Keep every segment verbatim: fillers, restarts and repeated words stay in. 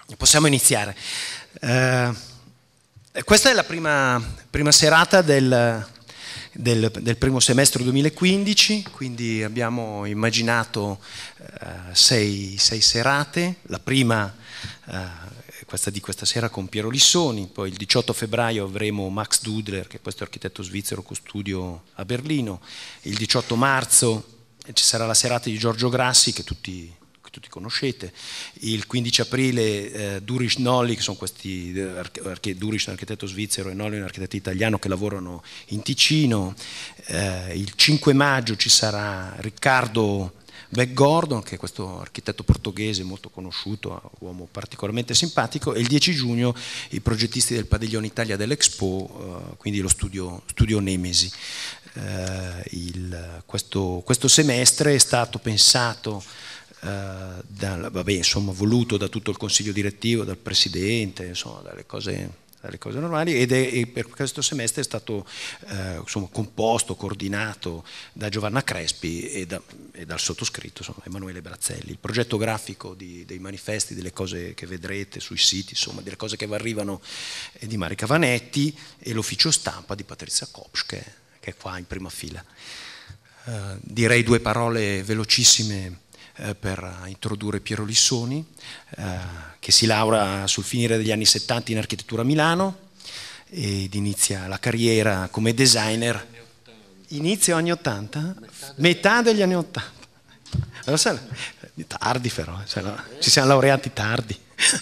Possiamo iniziare. Eh, questa è la prima, prima serata del, del, del primo semestre duemilaquindici, quindi abbiamo immaginato eh, sei, sei serate. La prima, eh, questa di questa sera con Piero Lissoni, poi il diciotto febbraio avremo Max Dudler, che è questo architetto svizzero con studio a Berlino. Il diciotto marzo ci sarà la serata di Giorgio Grassi, che tutti tutti conoscete. Il quindici aprile eh, Durish Nolli, che sono questi arch- Durish è un architetto svizzero e Nolli è un architetto italiano che lavorano in Ticino. Eh, il cinque maggio ci sarà Riccardo Beck Gordon, che è questo architetto portoghese molto conosciuto, uomo particolarmente simpatico, e il dieci giugno i progettisti del Padiglione Italia dell'Expo, eh, quindi lo studio, studio Nemesi. Eh, il, questo, questo semestre è stato pensato Uh, da, vabbè, insomma, voluto da tutto il consiglio direttivo, dal presidente, insomma, dalle cose, dalle cose normali, ed è, e per questo semestre è stato uh, insomma, composto, coordinato da Giovanna Crespi e, da, e dal sottoscritto, insomma, Emanuele Brazzelli. Il progetto grafico di, dei manifesti, delle cose che vedrete sui siti, insomma, delle cose che arrivano, è di Marica Vanetti, e l'ufficio stampa di Patrizia Kopsch, che, che è qua in prima fila. Uh, direi due parole velocissime per introdurre Piero Lissoni, eh, che si laurea sul finire degli anni settanta in architettura a Milano ed inizia la carriera come designer. Inizio anni ottanta? Metà, Metà degli anni ottanta. Allora, tardi però, cioè, no, ci siamo laureati tardi.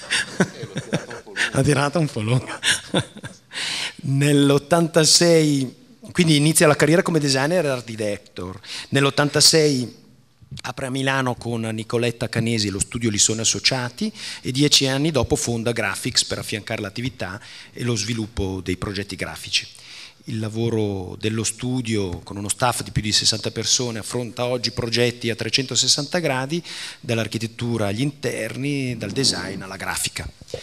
Ha tirato un po' lunga. Nell'ottantasei, quindi inizia la carriera come designer e art director. Nell'ottantasei apre a Milano con Nicoletta Canesi lo studio Lissoni Associati e dieci anni dopo fonda Graphics per affiancare l'attività e lo sviluppo dei progetti grafici. Il lavoro dello studio, con uno staff di più di sessanta persone, affronta oggi progetti a trecentosessanta gradi, dall'architettura agli interni, dal design alla grafica.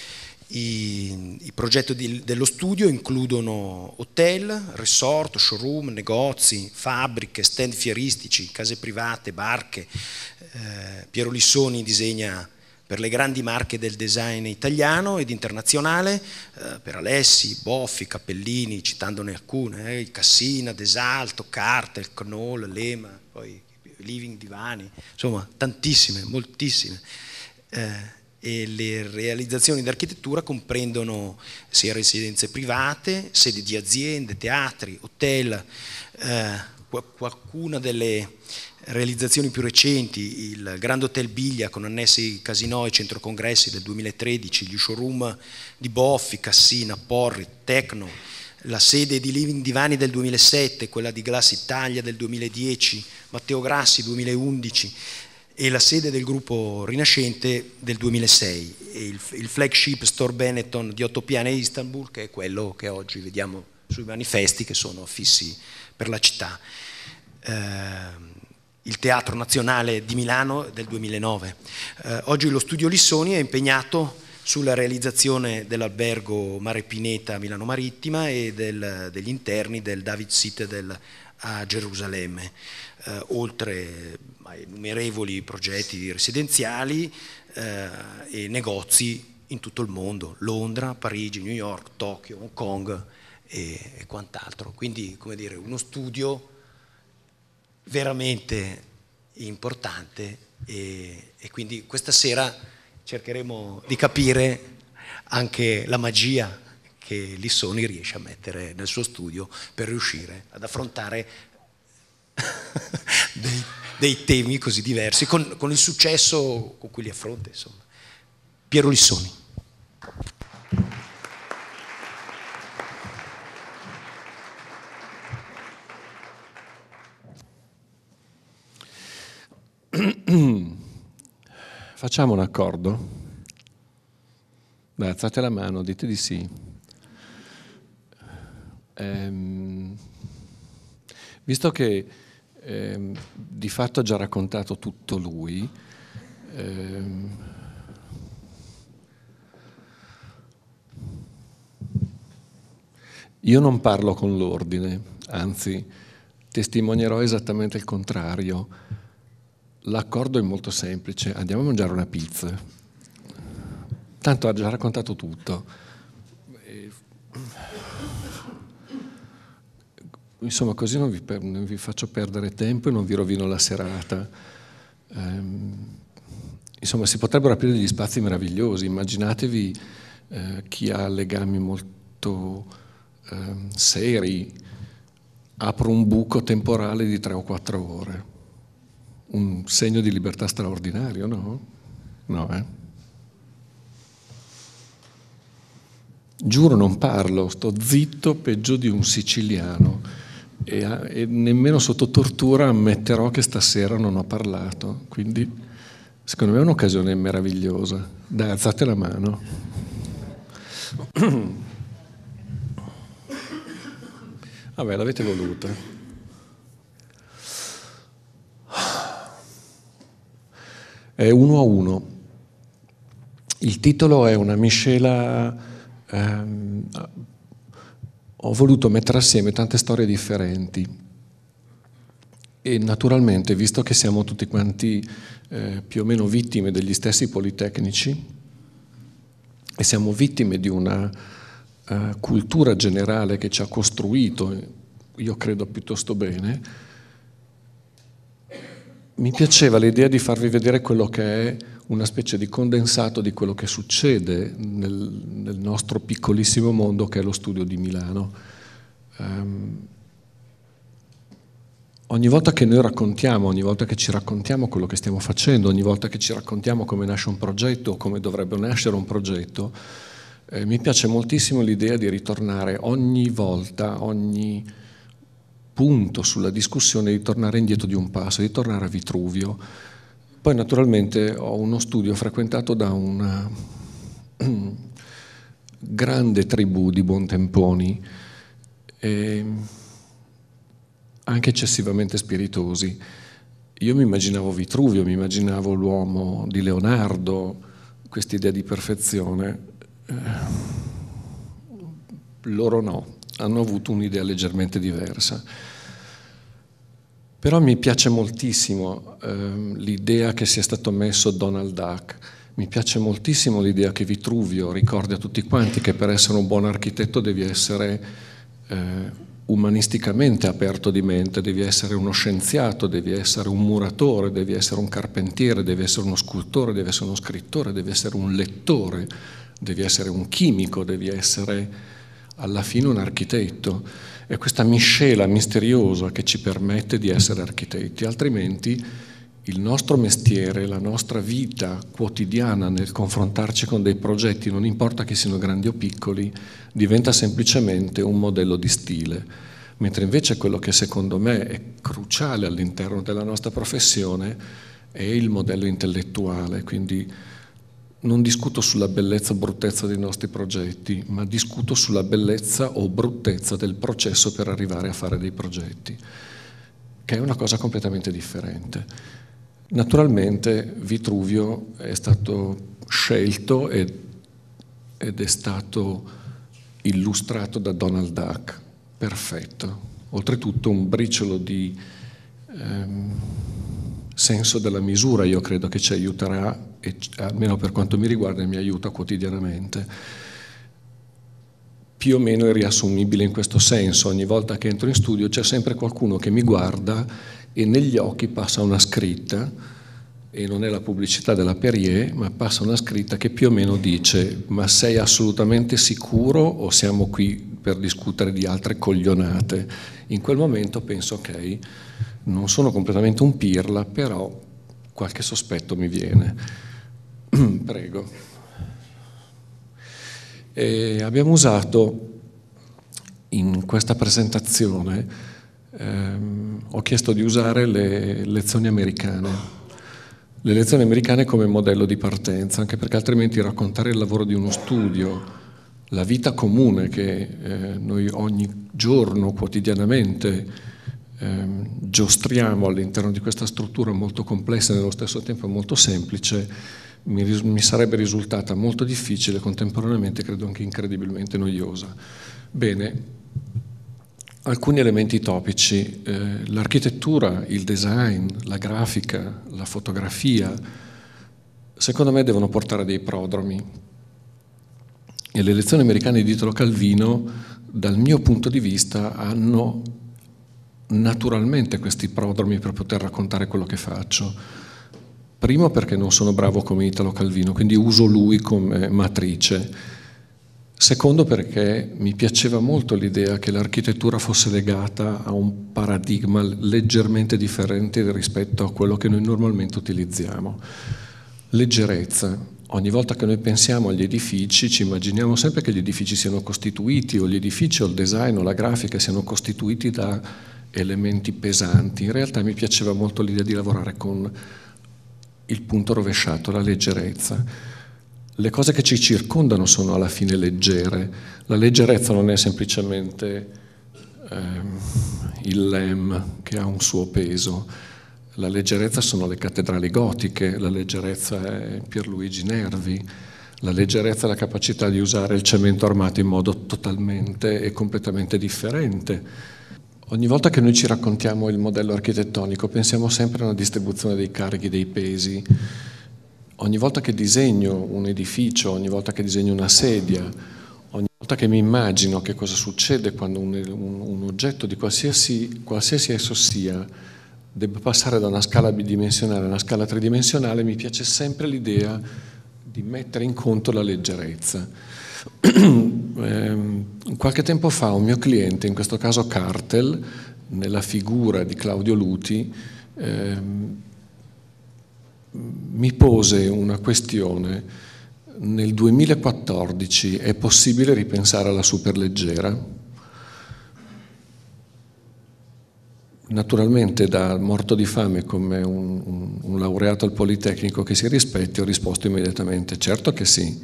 I, i progetti di, dello studio includono hotel, resort, showroom, negozi, fabbriche, stand fieristici, case private, barche. Eh, Piero Lissoni disegna per le grandi marche del design italiano ed internazionale, eh, per Alessi, Boffi, Cappellini, citandone alcune, eh, Cassina, Desalto, Cartel, Knoll, Lema, poi Living Divani, insomma tantissime, moltissime. Eh, E le realizzazioni d'architettura comprendono sia residenze private, sedi di aziende, teatri, hotel, eh, qualcuna delle realizzazioni più recenti, il Grand Hotel Biglia con annessi casinò e centro congressi del duemilatredici, gli showroom di Boffi, Cassina, Porri, Tecno, la sede di Living Divani del duemilasette, quella di Glass Italia del duemiladieci, Matteo Grassi duemilaundici, e la sede del gruppo Rinascente del duemilasei, e il, il flagship Store Benetton di otto piani a Istanbul, che è quello che oggi vediamo sui manifesti che sono fissi per la città. Eh, il Teatro Nazionale di Milano del duemilanove. Eh, oggi lo studio Lissoni è impegnato sulla realizzazione dell'albergo Mare Pineta a Milano Marittima e del, degli interni del David Citadel a Gerusalemme, eh, oltre ai innumerevoli progetti residenziali eh, e negozi in tutto il mondo, Londra, Parigi, New York, Tokyo, Hong Kong e, e quant'altro. Quindi, come dire, uno studio veramente importante e, e quindi questa sera cercheremo di capire anche la magia che Lissoni riesce a mettere nel suo studio per riuscire ad affrontare dei, dei temi così diversi con, con il successo con cui li affronta, insomma. Piero Lissoni. Facciamo un accordo? Beh, alzate la mano, dite di sì. Ehm, visto che ehm, di fatto ha già raccontato tutto lui, ehm, io non parlo con l'ordine, anzi testimonierò esattamente il contrario. L'accordo è molto semplice, andiamo a mangiare una pizza. tanto ha già raccontato tutto. E, insomma, così non vi, per, non vi faccio perdere tempo e non vi rovino la serata. Ehm, insomma, si potrebbero aprire degli spazi meravigliosi. Immaginatevi eh, chi ha legami molto eh, seri, apre un buco temporale di tre o quattro ore. Un segno di libertà straordinario, no? No, eh? Giuro, non parlo, sto zitto peggio di un siciliano e, e nemmeno sotto tortura ammetterò che stasera non ho parlato, quindi secondo me è un'occasione meravigliosa. Dai, alzate la mano. Vabbè, l'avete voluta. È uno a uno. Il titolo è una miscela. Ehm, ho voluto mettere assieme tante storie differenti e naturalmente, visto che siamo tutti quanti eh, più o meno vittime degli stessi politecnici e siamo vittime di una uh, cultura generale che ci ha costruito, io credo piuttosto bene, mi piaceva l'idea di farvi vedere quello che è una specie di condensato di quello che succede nel, nel nostro piccolissimo mondo che è lo studio di Milano. Um, ogni volta che noi raccontiamo, ogni volta che ci raccontiamo quello che stiamo facendo, ogni volta che ci raccontiamo come nasce un progetto o come dovrebbe nascere un progetto, eh, mi piace moltissimo l'idea di ritornare ogni volta, ogni punto sulla discussione, di tornare indietro di un passo, di tornare a Vitruvio. Poi naturalmente ho uno studio frequentato da una grande tribù di buontemponi, e anche eccessivamente spiritosi. Io mi immaginavo Vitruvio, mi immaginavo l'uomo di Leonardo, quest'idea di perfezione. Eh, loro no, hanno avuto un'idea leggermente diversa. Però mi piace moltissimo eh, l'idea che sia stato messo Donald Duck, mi piace moltissimo l'idea che Vitruvio ricordi a tutti quanti che per essere un buon architetto devi essere eh, umanisticamente aperto di mente, devi essere uno scienziato, devi essere un muratore, devi essere un carpentiere, devi essere uno scultore, devi essere uno scrittore, devi essere un lettore, devi essere un chimico, devi essere alla fine un architetto. È questa miscela misteriosa che ci permette di essere architetti, altrimenti il nostro mestiere, la nostra vita quotidiana nel confrontarci con dei progetti, non importa che siano grandi o piccoli, diventa semplicemente un modello di stile, mentre invece quello che secondo me è cruciale all'interno della nostra professione è il modello intellettuale, quindi non discuto sulla bellezza o bruttezza dei nostri progetti, ma discuto sulla bellezza o bruttezza del processo per arrivare a fare dei progetti, che è una cosa completamente differente. Naturalmente Vitruvio è stato scelto ed, ed è stato illustrato da Donald Duck, perfetto. Oltretutto un briciolo di ehm, senso della misura io credo che ci aiuterà, e almeno per quanto mi riguarda mi aiuta quotidianamente. Più o meno è riassumibile in questo senso: ogni volta che entro in studio c'è sempre qualcuno che mi guarda e negli occhi passa una scritta, e non è la pubblicità della Perrier, ma passa una scritta che più o meno dice: ma sei assolutamente sicuro o siamo qui per discutere di altre coglionate? In quel momento penso, ok, non sono completamente un pirla, però qualche sospetto mi viene. Prego. E abbiamo usato in questa presentazione, ehm, ho chiesto di usare le lezioni americane, le lezioni americane come modello di partenza, anche perché altrimenti raccontare il lavoro di uno studio, la vita comune che eh, noi ogni giorno, quotidianamente, ehm, giostriamo all'interno di questa struttura molto complessa e nello stesso tempo molto semplice, mi, mi sarebbe risultata molto difficile, contemporaneamente credo anche incredibilmente noiosa. Bene, alcuni elementi topici, eh, l'architettura, il design, la grafica, la fotografia, secondo me devono portare dei prodromi. E le lezioni americane di Italo Calvino, dal mio punto di vista, hanno naturalmente questi prodromi per poter raccontare quello che faccio. Primo perché non sono bravo come Italo Calvino, quindi uso lui come matrice. Secondo perché mi piaceva molto l'idea che l'architettura fosse legata a un paradigma leggermente differente rispetto a quello che noi normalmente utilizziamo. Leggerezza. Ogni volta che noi pensiamo agli edifici ci immaginiamo sempre che gli edifici siano costituiti, o gli edifici o il design o la grafica siano costituiti da elementi pesanti. In realtà mi piaceva molto l'idea di lavorare con il punto rovesciato, la leggerezza. Le cose che ci circondano sono alla fine leggere. La leggerezza non è semplicemente ehm, il lem che ha un suo peso. La leggerezza sono le cattedrali gotiche, la leggerezza è Pierluigi Nervi, la leggerezza è la capacità di usare il cemento armato in modo totalmente e completamente differente. Ogni volta che noi ci raccontiamo il modello architettonico pensiamo sempre a una distribuzione dei carichi, dei pesi. Ogni volta che disegno un edificio, ogni volta che disegno una sedia, ogni volta che mi immagino che cosa succede quando un, un, un oggetto di qualsiasi, qualsiasi esso sia debba passare da una scala bidimensionale a una scala tridimensionale, mi piace sempre l'idea di mettere in conto la leggerezza. Qualche tempo fa un mio cliente, in questo caso Cartel, nella figura di Claudio Luti, ehm, mi pose una questione. Nel duemilaquattordici è possibile ripensare alla superleggera? Naturalmente, da morto di fame come un, un, un laureato al Politecnico che si rispetti, ho risposto immediatamente certo che sì.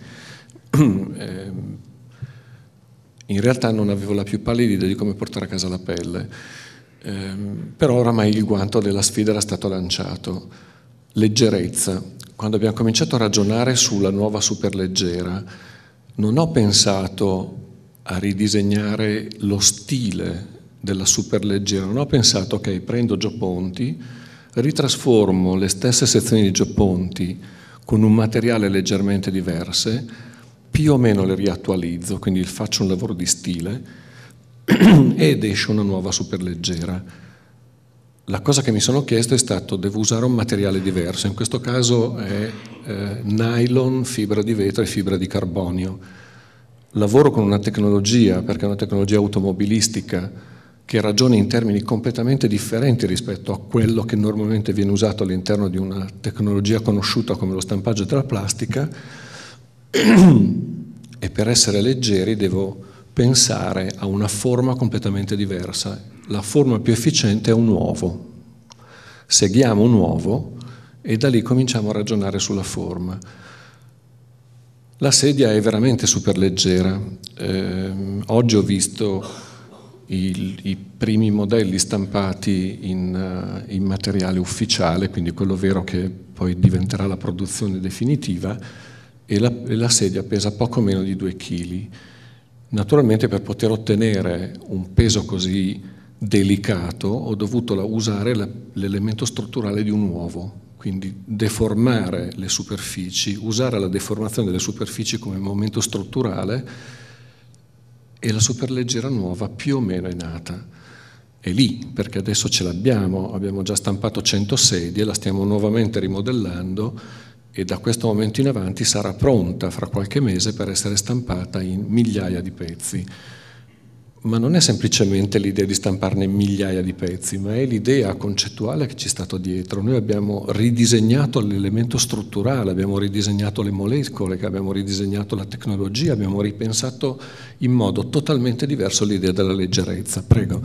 In realtà non avevo la più pallida idea di come portare a casa la pelle, ehm, però oramai il guanto della sfida era stato lanciato. Leggerezza. Quando abbiamo cominciato a ragionare sulla nuova superleggera, non ho pensato a ridisegnare lo stile della superleggera, non ho pensato, ok, prendo Gio Ponti, ritrasformo le stesse sezioni di Gio Ponti con un materiale leggermente diverso, più o meno le riattualizzo, quindi faccio un lavoro di stile ed esce una nuova superleggera. La cosa che mi sono chiesto è stato, devo usare un materiale diverso, in questo caso è eh, nylon, fibra di vetro e fibra di carbonio. Lavoro con una tecnologia, perché è una tecnologia automobilistica, che ragiona in termini completamente differenti rispetto a quello che normalmente viene usato all'interno di una tecnologia conosciuta come lo stampaggio della plastica, e per essere leggeri devo pensare a una forma completamente diversa. La forma più efficiente è un uovo. Seguiamo un uovo e da lì cominciamo a ragionare sulla forma. La sedia è veramente super leggera. Eh, oggi ho visto i, i primi modelli stampati in, in materiale ufficiale, quindi quello vero che poi diventerà la produzione definitiva, e la, e la sedia pesa poco meno di due chili. Naturalmente, per poter ottenere un peso così delicato ho dovuto usare l'elemento strutturale di un uovo, quindi deformare le superfici, usare la deformazione delle superfici come momento strutturale, e la superleggera nuova più o meno è nata. È lì, perché adesso ce l'abbiamo, abbiamo già stampato cento sedie, la stiamo nuovamente rimodellando e da questo momento in avanti sarà pronta fra qualche mese per essere stampata in migliaia di pezzi. Ma non è semplicemente l'idea di stamparne migliaia di pezzi, ma è l'idea concettuale che ci è stato dietro. Noi abbiamo ridisegnato l'elemento strutturale, abbiamo ridisegnato le molecole, abbiamo ridisegnato la tecnologia, abbiamo ripensato in modo totalmente diverso l'idea della leggerezza. Prego.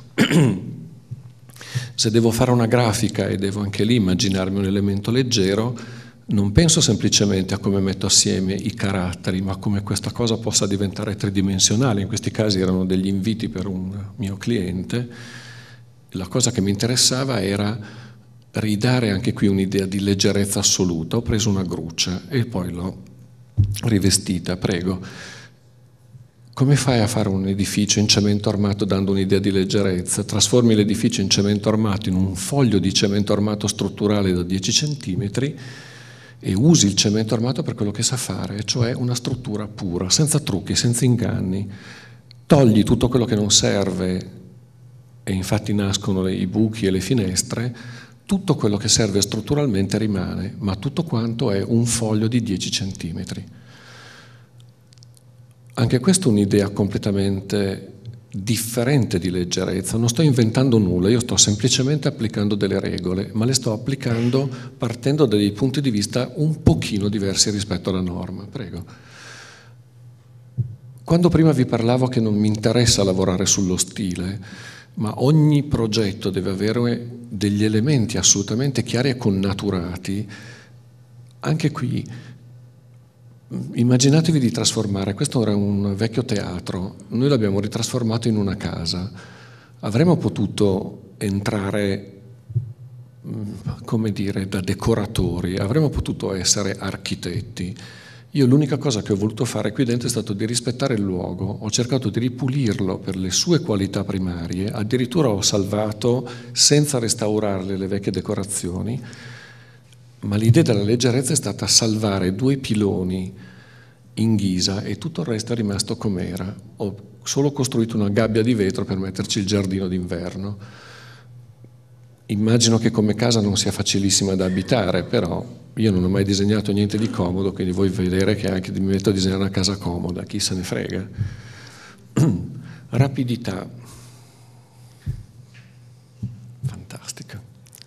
Se devo fare una grafica e devo anche lì immaginarmi un elemento leggero, non penso semplicemente a come metto assieme i caratteri, ma come questa cosa possa diventare tridimensionale. In questi casi erano degli inviti per un mio cliente. La cosa che mi interessava era ridare anche qui un'idea di leggerezza assoluta. Ho preso una gruccia e poi l'ho rivestita. Prego. Come fai a fare un edificio in cemento armato dando un'idea di leggerezza? Trasformi l'edificio in cemento armato in un foglio di cemento armato strutturale da dieci centimetri e usi il cemento armato per quello che sa fare, cioè una struttura pura, senza trucchi, senza inganni. Togli tutto quello che non serve, e infatti nascono i buchi e le finestre, tutto quello che serve strutturalmente rimane, ma tutto quanto è un foglio di dieci centimetri. Anche questa è un'idea completamente differente di leggerezza. Non sto inventando nulla, io sto semplicemente applicando delle regole, ma le sto applicando partendo da dei punti di vista un pochino diversi rispetto alla norma. Prego. Quando prima vi parlavo che non mi interessa lavorare sullo stile, ma ogni progetto deve avere degli elementi assolutamente chiari e connaturati, anche qui immaginatevi di trasformare, questo era un vecchio teatro, noi l'abbiamo ritrasformato in una casa, avremmo potuto entrare, come dire, da decoratori, avremmo potuto essere architetti. Io l'unica cosa che ho voluto fare qui dentro è stato di rispettare il luogo, ho cercato di ripulirlo per le sue qualità primarie, addirittura ho salvato senza restaurarle le vecchie decorazioni, ma l'idea della leggerezza è stata salvare due piloni in ghisa e tutto il resto è rimasto com'era. Ho solo costruito una gabbia di vetro per metterci il giardino d'inverno. Immagino che come casa non sia facilissima da abitare, però io non ho mai disegnato niente di comodo, quindi voi vedere che anche mi metto a disegnare una casa comoda, chi se ne frega. Rapidità. Fantastica.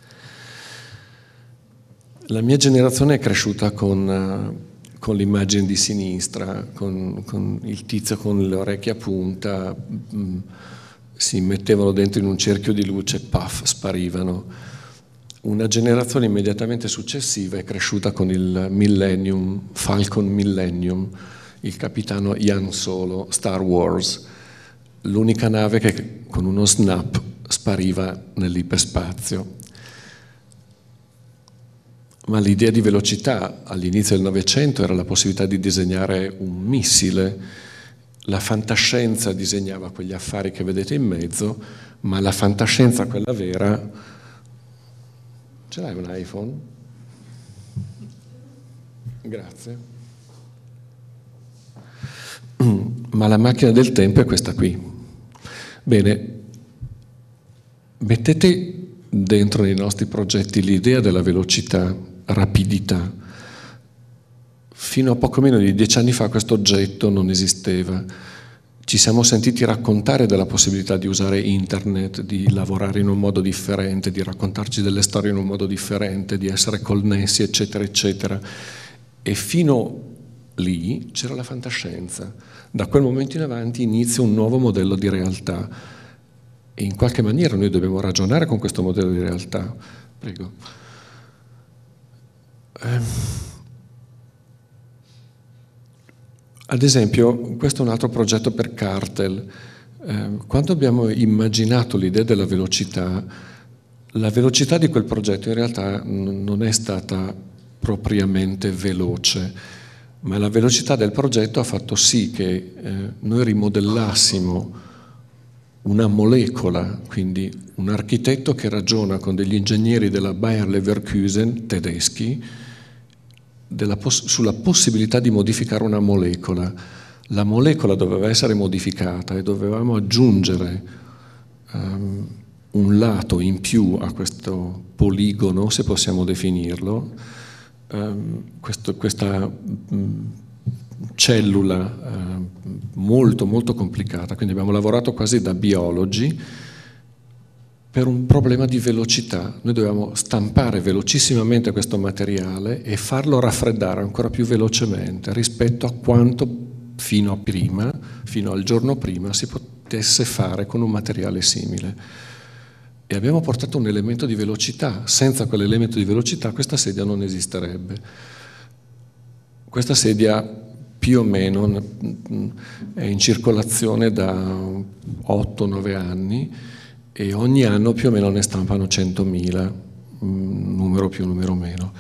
La mia generazione è cresciuta con, con l'immagine di sinistra, con, con il tizio con le orecchie a punta, mh, si mettevano dentro in un cerchio di luce, puff, sparivano. Una generazione immediatamente successiva è cresciuta con il Millennium, Falcon Millennium, il capitano Jan Solo, Star Wars, l'unica nave che con uno snap spariva nell'iperspazio. Ma l'idea di velocità all'inizio del Novecento era la possibilità di disegnare un missile. La fantascienza disegnava quegli affari che vedete in mezzo, ma la fantascienza, quella vera... Ce l'hai un iPhone? Grazie. Ma la macchina del tempo è questa qui. Bene, mettete dentro nei nostri progetti l'idea della velocità, rapidità. Fino a poco meno di dieci anni fa questo oggetto non esisteva. Ci siamo sentiti raccontare della possibilità di usare internet, di lavorare in un modo differente, di raccontarci delle storie in un modo differente, di essere connessi, eccetera, eccetera. E fino lì c'era la fantascienza. Da quel momento in avanti inizia un nuovo modello di realtà. E in qualche maniera noi dobbiamo ragionare con questo modello di realtà. Prego. Ad esempio, questo è un altro progetto per Cartel. Eh, quando abbiamo immaginato l'idea della velocità, la velocità di quel progetto in realtà n- non è stata propriamente veloce, ma la velocità del progetto ha fatto sì che eh, noi rimodellassimo una molecola, quindi un architetto che ragiona con degli ingegneri della Bayer Leverkusen tedeschi della poss- sulla possibilità di modificare una molecola. La molecola doveva essere modificata e dovevamo aggiungere um, un lato in più a questo poligono, se possiamo definirlo, um, questo, questa um, cellula uh, molto molto complicata, quindi abbiamo lavorato quasi da biologi per un problema di velocità. Noi dovevamo stampare velocissimamente questo materiale e farlo raffreddare ancora più velocemente rispetto a quanto fino a prima, fino al giorno prima, si potesse fare con un materiale simile. E abbiamo portato un elemento di velocità. Senza quell'elemento di velocità questa sedia non esisterebbe. Questa sedia più o meno è in circolazione da otto nove anni e ogni anno più o meno ne stampano centomila, numero più, numero meno.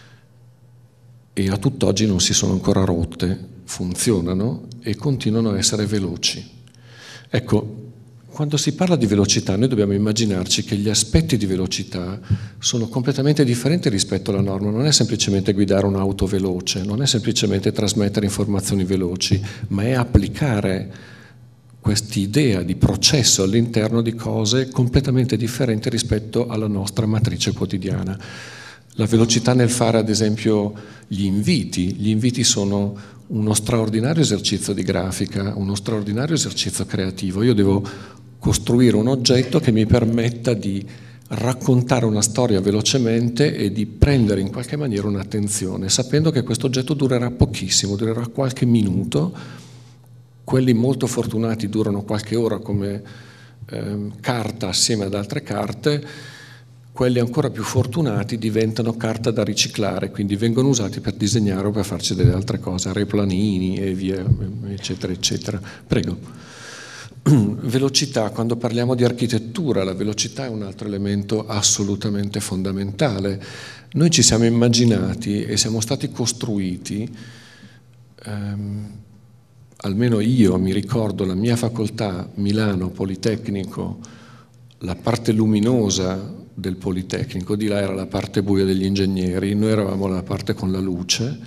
E a tutt'oggi non si sono ancora rotte, funzionano e continuano a essere veloci. Ecco, quando si parla di velocità noi dobbiamo immaginarci che gli aspetti di velocità sono completamente differenti rispetto alla norma. Non è semplicemente guidare un'auto veloce, non è semplicemente trasmettere informazioni veloci, ma è applicare quest'idea di processo all'interno di cose completamente differenti rispetto alla nostra matrice quotidiana. La velocità nel fare ad esempio gli inviti, gli inviti sono uno straordinario esercizio di grafica, uno straordinario esercizio creativo. Io devo costruire un oggetto che mi permetta di raccontare una storia velocemente e di prendere in qualche maniera un'attenzione, sapendo che questo oggetto durerà pochissimo, durerà qualche minuto. Quelli molto fortunati durano qualche ora come eh, carta assieme ad altre carte, quelli ancora più fortunati diventano carta da riciclare, quindi vengono usati per disegnare o per farci delle altre cose, aeroplanini e via, eccetera, eccetera. Prego. Velocità, quando parliamo di architettura, la velocità è un altro elemento assolutamente fondamentale. Noi ci siamo immaginati e siamo stati costruiti, ehm, almeno io mi ricordo la mia facoltà, Milano, Politecnico, la parte luminosa del Politecnico, di là era la parte buia degli ingegneri, noi eravamo la parte con la luce.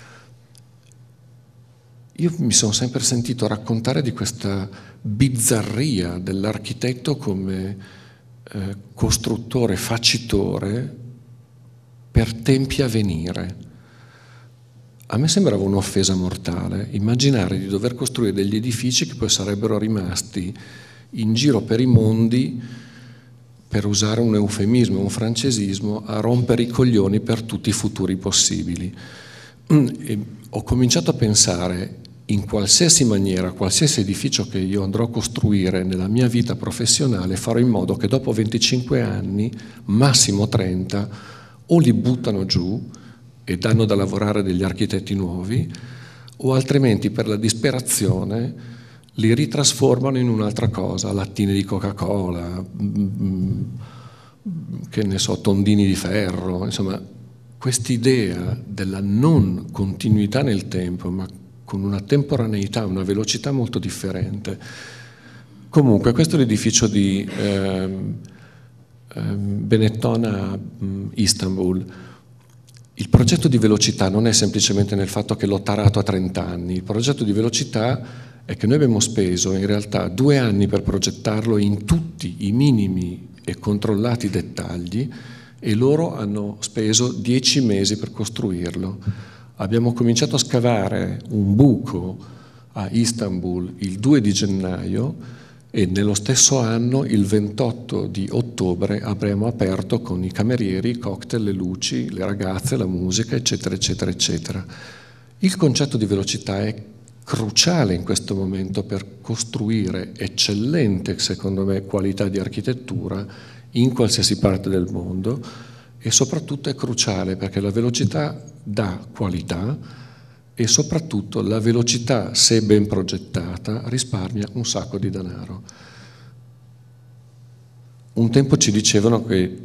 Io mi sono sempre sentito raccontare di questa bizzarria dell'architetto come eh, costruttore, facitore per tempi a venire. A me sembrava un'offesa mortale immaginare di dover costruire degli edifici che poi sarebbero rimasti in giro per i mondi, per usare un eufemismo, un francesismo, a rompere i coglioni per tutti i futuri possibili. E ho cominciato a pensare, in qualsiasi maniera, qualsiasi edificio che io andrò a costruire nella mia vita professionale, farò in modo che dopo venticinque anni, massimo trenta, o li buttano giù e danno da lavorare degli architetti nuovi, o altrimenti per la disperazione li ritrasformano in un'altra cosa, lattine di Coca-Cola, che ne so, tondini di ferro, insomma, quest'idea della non continuità nel tempo, ma con una temporaneità, una velocità molto differente. Comunque, questo è l'edificio di eh, eh, Benetton a Istanbul. Il progetto di velocità non è semplicemente nel fatto che l'ho tarato a trenta anni, il progetto di velocità è che noi abbiamo speso in realtà due anni per progettarlo in tutti i minimi e controllati dettagli e loro hanno speso dieci mesi per costruirlo. Abbiamo cominciato a scavare un buco a Istanbul il due di gennaio e nello stesso anno, il ventotto di ottobre, avremo aperto con i camerieri, i cocktail, le luci, le ragazze, la musica, eccetera, eccetera, eccetera. Il concetto di velocità è cruciale in questo momento per costruire eccellente, secondo me, qualità di architettura in qualsiasi parte del mondo. E soprattutto è cruciale perché la velocità dà qualità e soprattutto la velocità, se ben progettata, risparmia un sacco di denaro. Un tempo ci dicevano che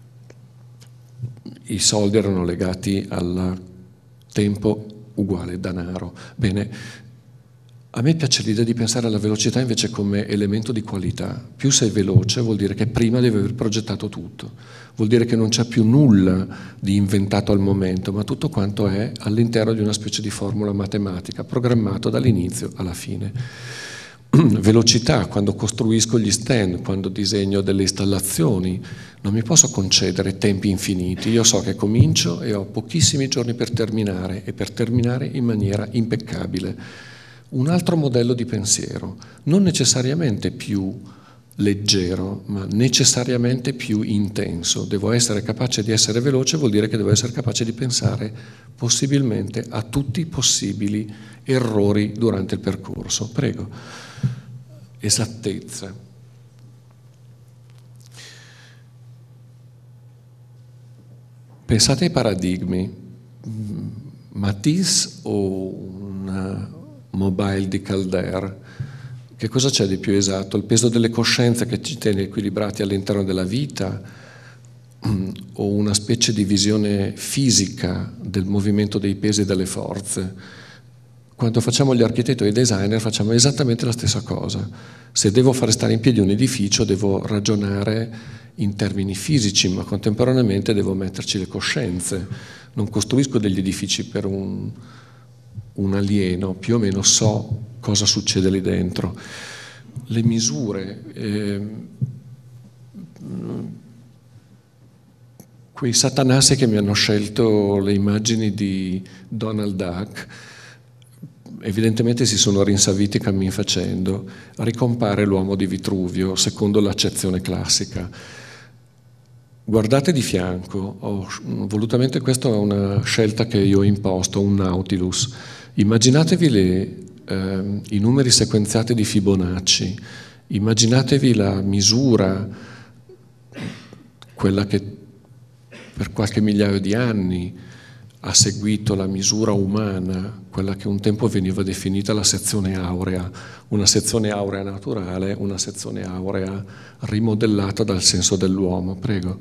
i soldi erano legati al tempo uguale denaro. Bene, a me piace l'idea di pensare alla velocità invece come elemento di qualità. Più sei veloce vuol dire che prima devi aver progettato tutto, vuol dire che non c'è più nulla di inventato al momento, ma tutto quanto è all'interno di una specie di formula matematica, programmato dall'inizio alla fine. Velocità, quando costruisco gli stand, quando disegno delle installazioni, non mi posso concedere tempi infiniti. Io so che comincio e ho pochissimi giorni per terminare e per terminare in maniera impeccabile. Un altro modello di pensiero, non necessariamente più leggero, ma necessariamente più intenso. Devo essere capace di essere veloce, vuol dire che devo essere capace di pensare possibilmente a tutti i possibili errori durante il percorso. Prego. Esattezza. Pensate ai paradigmi. Matisse o un Mobile di Calder, che cosa c'è di più esatto? Il peso delle coscienze che ci tiene equilibrati all'interno della vita o una specie di visione fisica del movimento dei pesi e delle forze? quando facciamo gli architetti o i designer facciamo esattamente la stessa cosa. Se devo fare stare in piedi un edificio devo ragionare in termini fisici, ma contemporaneamente devo metterci le coscienze. Non costruisco degli edifici per un, un alieno, più o meno so cosa succede lì dentro. Le misure, eh, quei satanassi che mi hanno scelto le immagini di Donald Duck, evidentemente si sono rinsaviti cammin facendo. Ricompare l'uomo di Vitruvio, secondo l'accezione classica. Guardate di fianco, ho, volutamente questa è una scelta che io ho imposto, un Nautilus. Immaginatevi le, eh, i numeri sequenziati di Fibonacci, immaginatevi la misura, quella che per qualche migliaio di anni ha seguito la misura umana, quella che un tempo veniva definita la sezione aurea, una sezione aurea naturale, una sezione aurea rimodellata dal senso dell'uomo. Prego.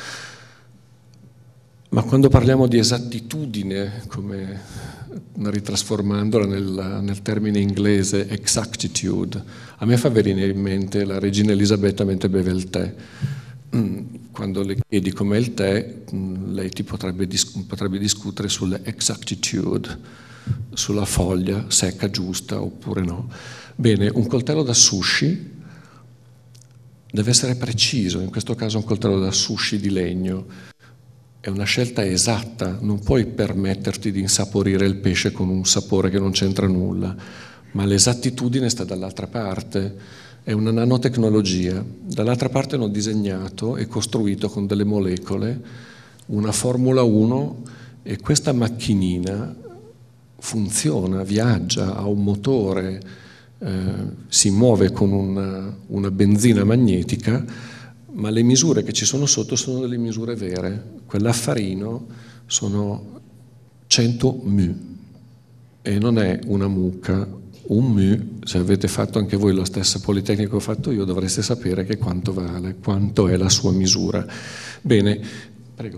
Ma quando parliamo di esattitudine, come ritrasformandola nel, nel termine inglese exactitude, a me fa venire in mente la regina Elisabetta mentre beve il tè. Quando le chiedi com'è il tè, lei ti potrebbe, dis- potrebbe discutere sulle exactitude, sulla foglia secca giusta oppure no. Bene, un coltello da sushi deve essere preciso, in questo caso un coltello da sushi di legno. È una scelta esatta, non puoi permetterti di insaporire il pesce con un sapore che non c'entra nulla, ma l'esattitudine sta dall'altra parte. È una nanotecnologia. Dall'altra parte hanno disegnato e costruito con delle molecole una Formula uno e questa macchinina funziona, viaggia, ha un motore, eh, si muove con una, una benzina magnetica, ma le misure che ci sono sotto sono delle misure vere. Quell'affarino sono cento mu e non è una mucca. Un mu, se avete fatto anche voi lo stesso Politecnico che ho fatto io, dovreste sapere che quanto vale, quanto è la sua misura. Bene, prego.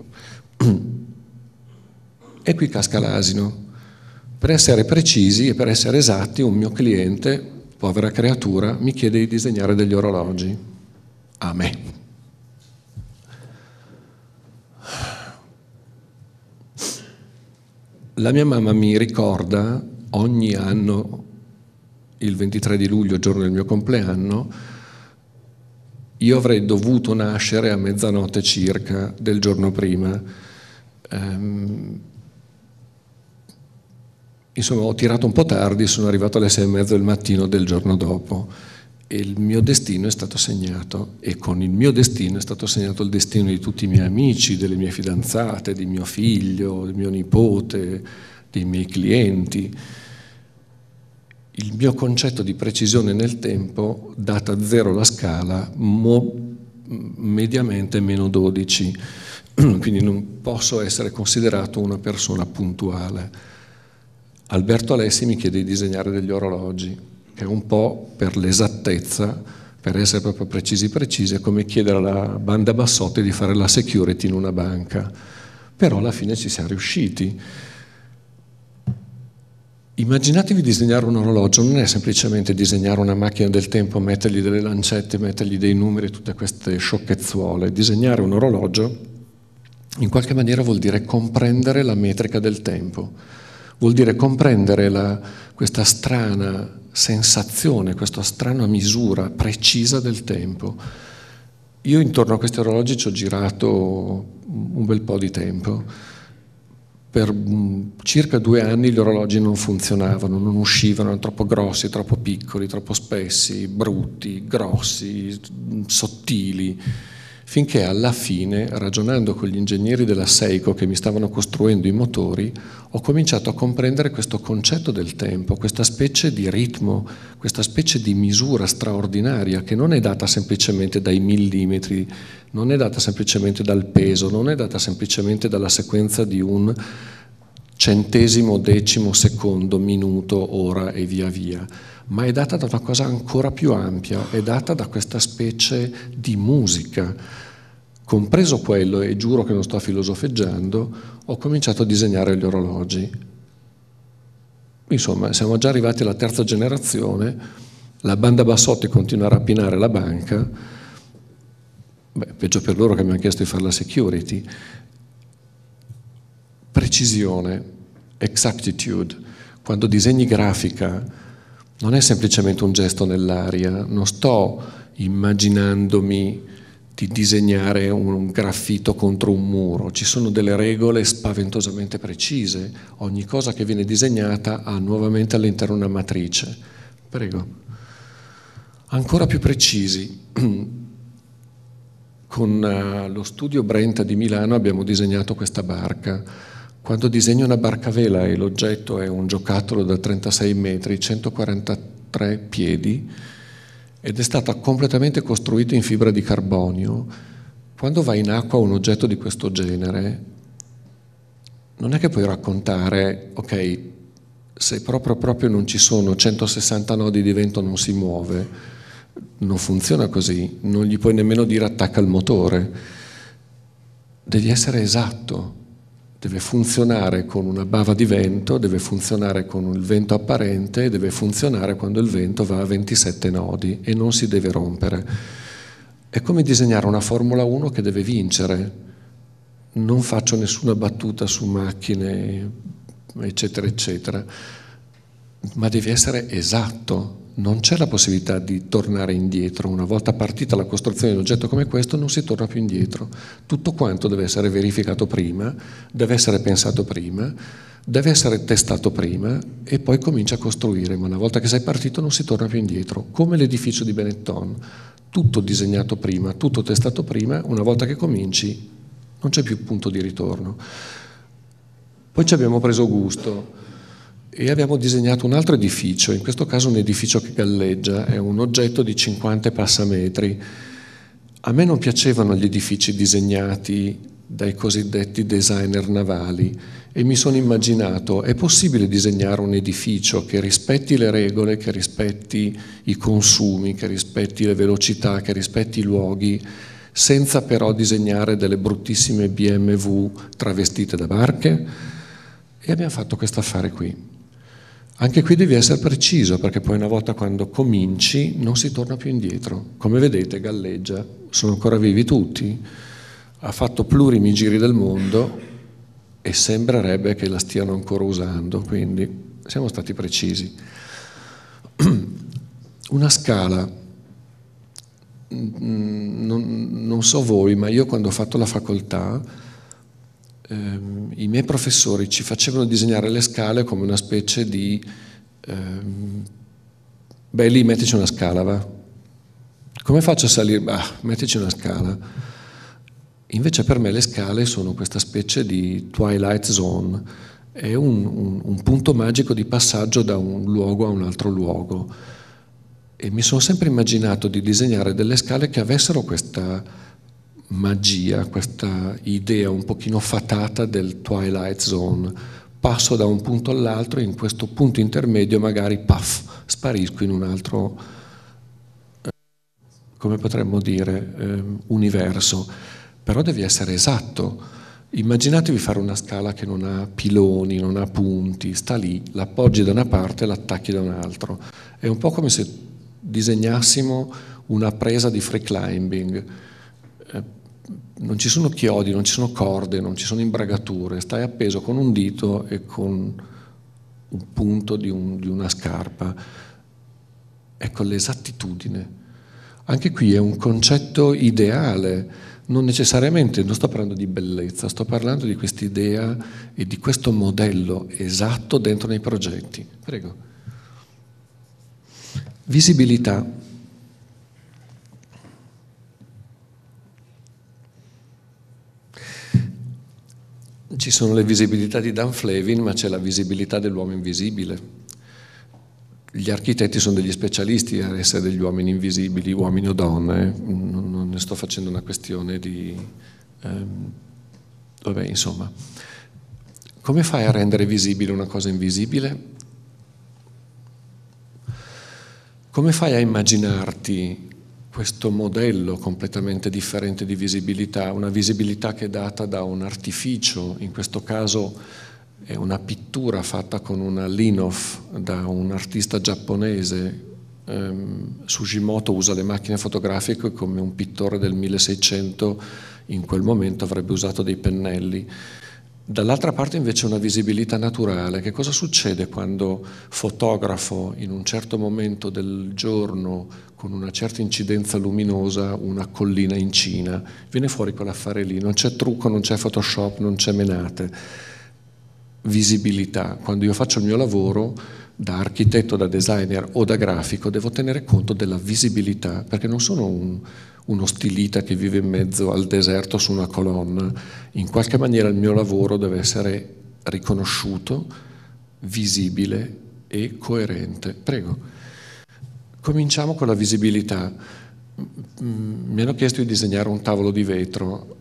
E qui casca l'asino. Per essere precisi e per essere esatti, un mio cliente, povera creatura, mi chiede di disegnare degli orologi. A me. La mia mamma mi ricorda ogni anno, il ventitré di luglio, giorno del mio compleanno, io avrei dovuto nascere a mezzanotte circa del giorno prima. Ehm, insomma, ho tirato un po' tardi, sono arrivato alle sei e mezzo del mattino del giorno dopo e il mio destino è stato segnato, e con il mio destino è stato segnato il destino di tutti i miei amici, delle mie fidanzate, di mio figlio, del mio nipote, dei miei clienti. Il mio concetto di precisione nel tempo, data zero la scala, mo, mediamente meno dodici, quindi non posso essere considerato una persona puntuale. Alberto Alessi mi chiede di disegnare degli orologi, che è un po' per l'esattezza, per essere proprio precisi precisi, è come chiedere alla banda Bassotti di fare la security in una banca. Però alla fine ci siamo riusciti. Immaginatevi disegnare un orologio, non è semplicemente disegnare una macchina del tempo, mettergli delle lancette, mettergli dei numeri, tutte queste sciocchezzuole. Disegnare un orologio in qualche maniera vuol dire comprendere la metrica del tempo, vuol dire comprendere la, questa strana sensazione, questa strana misura precisa del tempo. Io intorno a questi orologi ci ho girato un bel po' di tempo. Per circa due anni gli orologi non funzionavano, non uscivano, erano troppo grossi, troppo piccoli, troppo spessi, brutti, grossi, sottili, finché alla fine, ragionando con gli ingegneri della Seiko che mi stavano costruendo i motori, ho cominciato a comprendere questo concetto del tempo, questa specie di ritmo, questa specie di misura straordinaria che non è data semplicemente dai millimetri, non è data semplicemente dal peso, non è data semplicemente dalla sequenza di un centesimo, decimo, secondo, minuto, ora e via via, ma è data da una cosa ancora più ampia, è data da questa specie di musica. Compreso quello, e giuro che non sto filosofeggiando, ho cominciato a disegnare gli orologi. Insomma, siamo già arrivati alla terza generazione, la banda Bassotti continua a rapinare la banca, beh, peggio per loro che mi hanno chiesto di fare la security. Precisione, exactitude. Quando disegni grafica non è semplicemente un gesto nell'aria, non sto immaginandomi di disegnare un graffito contro un muro, ci sono delle regole spaventosamente precise, ogni cosa che viene disegnata ha nuovamente all'interno una matrice. Prego. Ancora più precisi. Con uh, lo studio Brenta di Milano abbiamo disegnato questa barca. Quando disegno una barca a vela e l'oggetto è un giocattolo da trentasei metri, centoquarantatré piedi, ed è stata completamente costruita in fibra di carbonio, quando vai in acqua un oggetto di questo genere, non è che puoi raccontare, ok, se proprio, proprio non ci sono centosessanta nodi di vento non si muove, non funziona così, non gli puoi nemmeno dire attacca il motore, devi essere esatto. Deve funzionare con una bava di vento, deve funzionare con il vento apparente, deve funzionare quando il vento va a ventisette nodi e non si deve rompere. È come disegnare una Formula uno che deve vincere. Non faccio nessuna battuta su macchine, eccetera, eccetera, ma devi essere esatto. Non c'è la possibilità di tornare indietro. Una volta partita la costruzione di un oggetto come questo non si torna più indietro. Tutto quanto deve essere verificato prima, deve essere pensato prima, deve essere testato prima e poi comincia a costruire. Ma una volta che sei partito non si torna più indietro. Come l'edificio di Benetton. Tutto disegnato prima, tutto testato prima, una volta che cominci non c'è più punto di ritorno. Poi ci abbiamo preso gusto e abbiamo disegnato un altro edificio, in questo caso un edificio che galleggia, è un oggetto di cinquanta passametri. A me non piacevano gli edifici disegnati dai cosiddetti designer navali e mi sono immaginato, è possibile disegnare un edificio che rispetti le regole, che rispetti i consumi, che rispetti le velocità, che rispetti i luoghi, senza però disegnare delle bruttissime B M W travestite da barche? E abbiamo fatto questo affare qui. Anche qui devi essere preciso, perché poi una volta quando cominci non si torna più indietro. Come vedete galleggia, sono ancora vivi tutti, ha fatto plurimi giri del mondo e sembrerebbe che la stiano ancora usando, quindi siamo stati precisi. Una scala, non, non so voi, ma io quando ho fatto la facoltà ehm, i miei professori ci facevano disegnare le scale come una specie di ehm, beh, lì mettici una scala, va. Come faccio a salire? Ah, mettici una scala. Invece per me le scale sono questa specie di twilight zone, è un, un, un punto magico di passaggio da un luogo a un altro luogo. E mi sono sempre immaginato di disegnare delle scale che avessero questa magia, questa idea un pochino fatata del twilight zone. Passo da un punto all'altro e in questo punto intermedio magari, puff, sparisco in un altro, eh, come potremmo dire, eh, universo. Però devi essere esatto. Immaginatevi fare una scala che non ha piloni, non ha punti, sta lì, l'appoggi da una parte e l'attacchi da un altro. È un po' come se disegnassimo una presa di free climbing. Eh, non ci sono chiodi, non ci sono corde, non ci sono imbragature, stai appeso con un dito e con un punto di, un, di una scarpa. Ecco l'esattitudine. Anche qui è un concetto ideale, non necessariamente, non sto parlando di bellezza, sto parlando di quest'idea e di questo modello esatto dentro nei progetti. Prego. Visibilità. Ci sono le visibilità di Dan Flavin, ma c'è la visibilità dell'uomo invisibile. Gli architetti sono degli specialisti a essere degli uomini invisibili, uomini o donne, non, non ne sto facendo una questione di... Ehm, vabbè, insomma. Come fai a rendere visibile una cosa invisibile? Come fai a immaginarti questo modello completamente differente di visibilità, una visibilità che è data da un artificio, in questo caso è una pittura fatta con una linoff da un artista giapponese. ehm, Sugimoto usa le macchine fotografiche come un pittore del milleseicento in quel momento avrebbe usato dei pennelli. Dall'altra parte invece una visibilità naturale. Che cosa succede quando fotografo in un certo momento del giorno con una certa incidenza luminosa una collina in Cina? Viene fuori quell'affare lì, non c'è trucco, non c'è Photoshop, non c'è menate. Visibilità. Quando io faccio il mio lavoro da architetto, da designer o da grafico devo tenere conto della visibilità, perché non sono un uno stilita che vive in mezzo al deserto su una colonna. In qualche maniera il mio lavoro deve essere riconosciuto, visibile e coerente. Prego. Cominciamo con la visibilità. Mi hanno chiesto di disegnare un tavolo di vetro.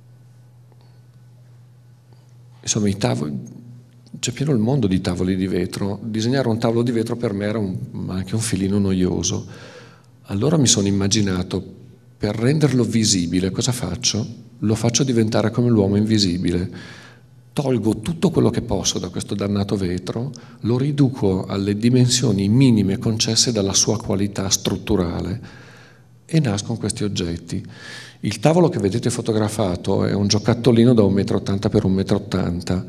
Insomma, i tavoli, c'è pieno il mondo di tavoli di vetro. Disegnare un tavolo di vetro per me era un, anche un filino noioso. Allora mi sono immaginato, per renderlo visibile, cosa faccio? Lo faccio diventare come l'uomo invisibile. Tolgo tutto quello che posso da questo dannato vetro, lo riduco alle dimensioni minime concesse dalla sua qualità strutturale e nascono questi oggetti. Il tavolo che vedete fotografato è un giocattolino da un metro e ottanta per un metro e ottanta,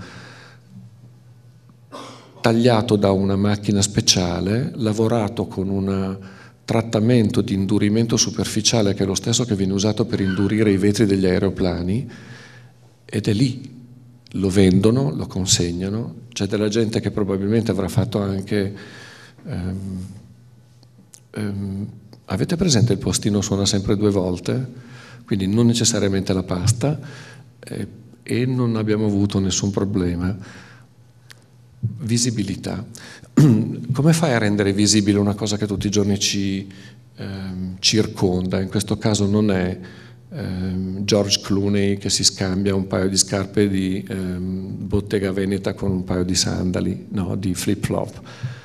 tagliato da una macchina speciale, lavorato con una trattamento di indurimento superficiale che è lo stesso che viene usato per indurire i vetri degli aeroplani, ed è lì, lo vendono, lo consegnano. C'è della gente che probabilmente avrà fatto anche um, um, avete presente il postino suona sempre due volte? Quindi non necessariamente la pasta, eh, e non abbiamo avuto nessun problema. Visibilità. Come fai a rendere visibile una cosa che tutti i giorni ci ehm, circonda? In questo caso non è ehm, George Clooney che si scambia un paio di scarpe di ehm, Bottega Veneta con un paio di sandali, no, di flip-flop.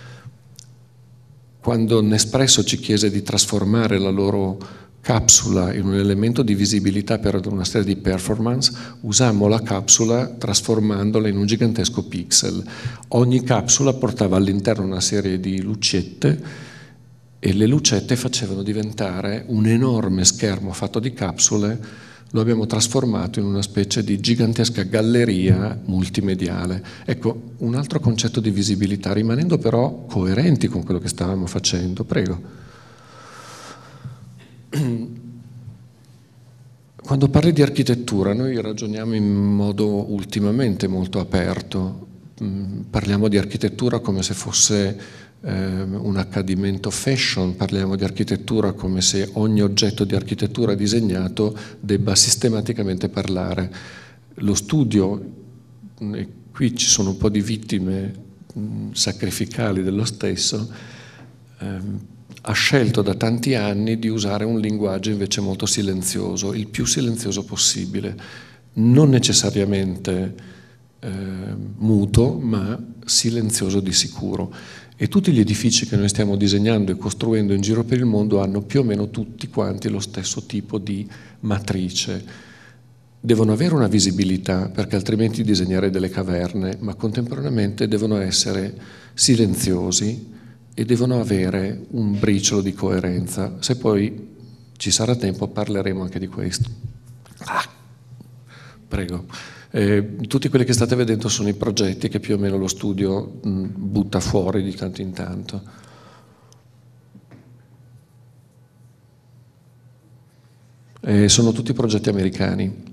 Quando Nespresso ci chiese di trasformare la loro capsula in un elemento di visibilità per una serie di performance, usammo la capsula trasformandola in un gigantesco pixel. Ogni capsula portava all'interno una serie di lucette e le lucette facevano diventare un enorme schermo fatto di capsule. Lo abbiamo trasformato in una specie di gigantesca galleria multimediale. Ecco, un altro concetto di visibilità, rimanendo però coerenti con quello che stavamo facendo. Prego. Quando parli di architettura noi ragioniamo in modo ultimamente molto aperto, parliamo di architettura come se fosse eh, un accadimento fashion, parliamo di architettura come se ogni oggetto di architettura disegnato debba sistematicamente parlare. Lo studio, e qui ci sono un po' di vittime mh, sacrificali dello stesso, ehm, ha scelto da tanti anni di usare un linguaggio invece molto silenzioso, il più silenzioso possibile, non necessariamente eh, muto, ma silenzioso di sicuro. E tutti gli edifici che noi stiamo disegnando e costruendo in giro per il mondo hanno più o meno tutti quanti lo stesso tipo di matrice. Devono avere una visibilità, perché altrimenti disegnerei delle caverne, ma contemporaneamente devono essere silenziosi e devono avere un briciolo di coerenza. Se poi ci sarà tempo parleremo anche di questo. Ah, prego. Eh, tutti quelli che state vedendo sono i progetti che più o meno lo studio mh, butta fuori di tanto in tanto. Eh, sono tutti progetti americani.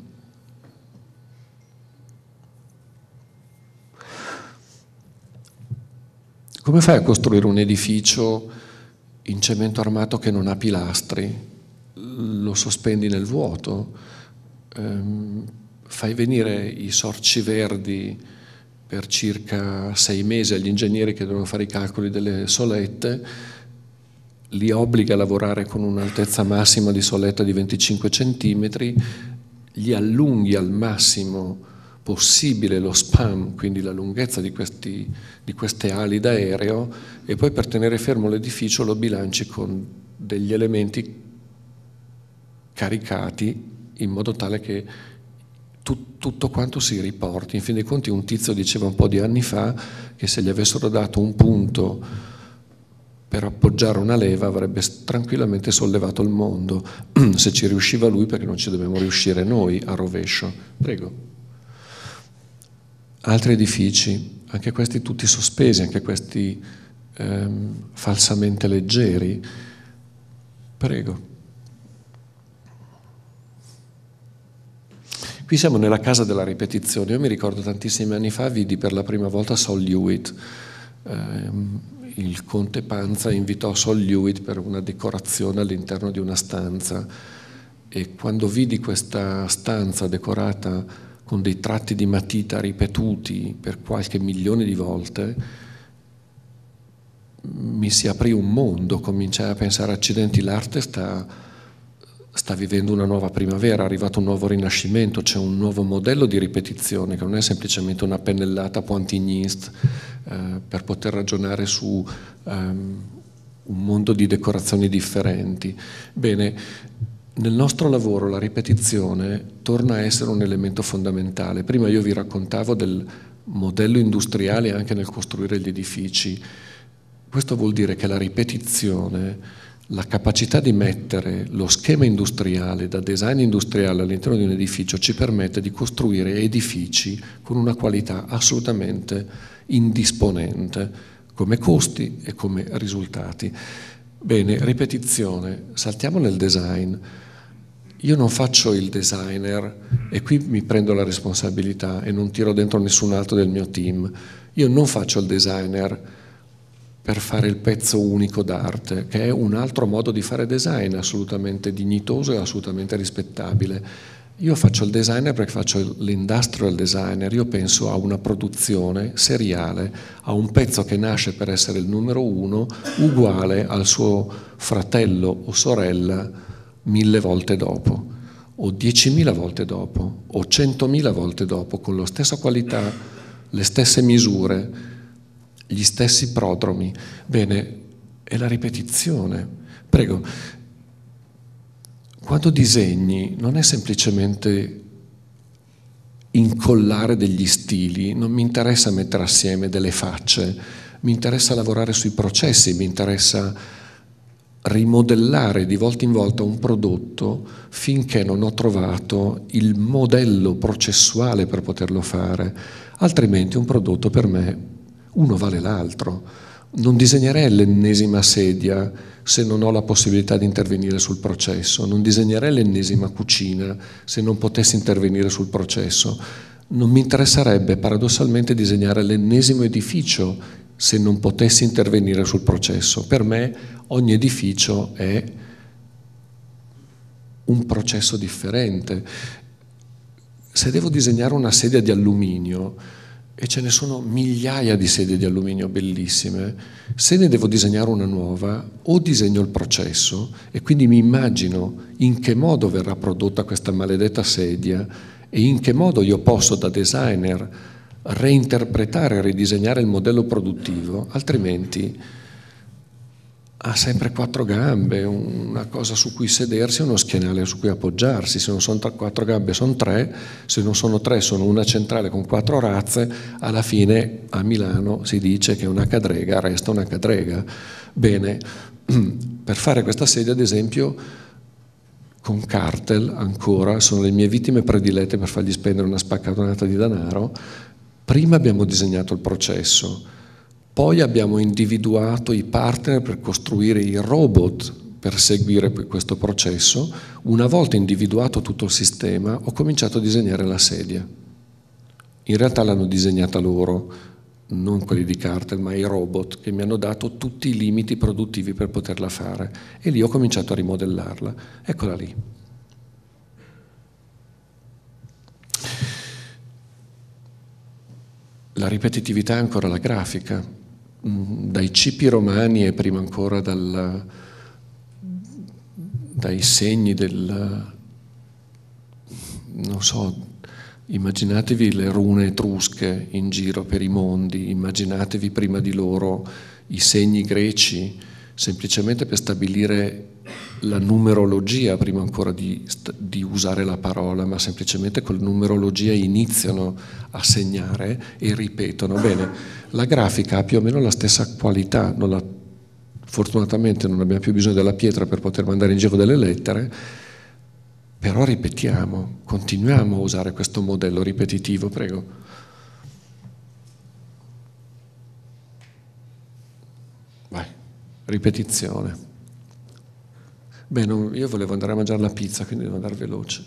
Come fai a costruire un edificio in cemento armato che non ha pilastri? Lo sospendi nel vuoto? Ehm, fai venire i sorci verdi per circa sei mesi agli ingegneri che devono fare i calcoli delle solette, li obbliga a lavorare con un'altezza massima di soletta di venticinque centimetri, li allunghi al massimo possibile lo span, quindi la lunghezza di, questi, di queste ali d'aereo, e poi per tenere fermo l'edificio lo bilanci con degli elementi caricati in modo tale che tut, tutto quanto si riporti. In fin dei conti un tizio diceva un po' di anni fa che se gli avessero dato un punto per appoggiare una leva avrebbe tranquillamente sollevato il mondo. Se ci riusciva lui, perché non ci dobbiamo riuscire noi a rovescio. Prego. Altri edifici, anche questi tutti sospesi, anche questi ehm, falsamente leggeri. Prego. Qui siamo nella casa della ripetizione. Io mi ricordo tantissimi anni fa vidi per la prima volta Sol Lewitt. Ehm, il conte Panza invitò Sol Lewitt per una decorazione all'interno di una stanza, e quando vidi questa stanza decorata con dei tratti di matita ripetuti per qualche milione di volte, mi si aprì un mondo. Cominciai a pensare: accidenti, l'arte sta, sta vivendo una nuova primavera, è arrivato un nuovo rinascimento, c'è un nuovo modello di ripetizione che non è semplicemente una pennellata pointigniste eh, per poter ragionare su um, un mondo di decorazioni differenti. Bene, nel nostro lavoro la ripetizione torna a essere un elemento fondamentale. Prima io vi raccontavo del modello industriale anche nel costruire gli edifici. Questo vuol dire che la ripetizione, la capacità di mettere lo schema industriale da design industriale all'interno di un edificio, ci permette di costruire edifici con una qualità assolutamente indisponente, come costi e come risultati. Bene, ripetizione, saltiamo nel design. Io non faccio il designer, e qui mi prendo la responsabilità e non tiro dentro nessun altro del mio team. Io non faccio il designer per fare il pezzo unico d'arte, che è un altro modo di fare design assolutamente dignitoso e assolutamente rispettabile. Io faccio il designer perché faccio l'industrial designer. Io penso a una produzione seriale, a un pezzo che nasce per essere il numero uno, uguale al suo fratello o sorella mille volte dopo, o diecimila volte dopo, o centomila volte dopo, con la stessa qualità, le stesse misure, gli stessi prodromi. Bene, è la ripetizione. Prego, quando disegni non è semplicemente incollare degli stili, non mi interessa mettere assieme delle facce, mi interessa lavorare sui processi, mi interessa rimodellare di volta in volta un prodotto finché non ho trovato il modello processuale per poterlo fare, altrimenti un prodotto per me uno vale l'altro. Non disegnerei l'ennesima sedia se non ho la possibilità di intervenire sul processo, non disegnerei l'ennesima cucina se non potessi intervenire sul processo, non mi interesserebbe paradossalmente disegnare l'ennesimo edificio se non potessi intervenire sul processo. Per me ogni edificio è un processo differente. Se devo disegnare una sedia di alluminio, e ce ne sono migliaia di sedie di alluminio bellissime, se ne devo disegnare una nuova, o disegno il processo e quindi mi immagino in che modo verrà prodotta questa maledetta sedia e in che modo io posso da designer reinterpretare e ridisegnare il modello produttivo, altrimenti ha sempre quattro gambe, una cosa su cui sedersi e uno schienale su cui appoggiarsi. Se non sono quattro gambe sono tre, se non sono tre sono una centrale con quattro razze. Alla fine a Milano si dice che una cadrega resta una cadrega. Bene, per fare questa sedia ad esempio con Cartel ancora, sono le mie vittime predilette per fargli spendere una spaccatonata di denaro. Prima abbiamo disegnato il processo, poi abbiamo individuato i partner per costruire i robot per seguire questo processo. Una volta individuato tutto il sistema, ho cominciato a disegnare la sedia. In realtà l'hanno disegnata loro, non quelli di Cartel, ma i robot che mi hanno dato tutti i limiti produttivi per poterla fare. E lì ho cominciato a rimodellarla. Eccola lì. La ripetitività è ancora la grafica. Dai cipi romani e prima ancora dal, dai segni del, non so, immaginatevi le rune etrusche in giro per i mondi, immaginatevi prima di loro i segni greci, semplicemente per stabilire la numerologia prima ancora di, di usare la parola, ma semplicemente con la numerologia iniziano a segnare e ripetono. Bene, la grafica ha più o meno la stessa qualità, non la, fortunatamente non abbiamo più bisogno della pietra per poter mandare in giro delle lettere, però ripetiamo, continuiamo a usare questo modello ripetitivo, prego. Vai, ripetizione. Beh, non, io volevo andare a mangiare la pizza, quindi devo andare veloce.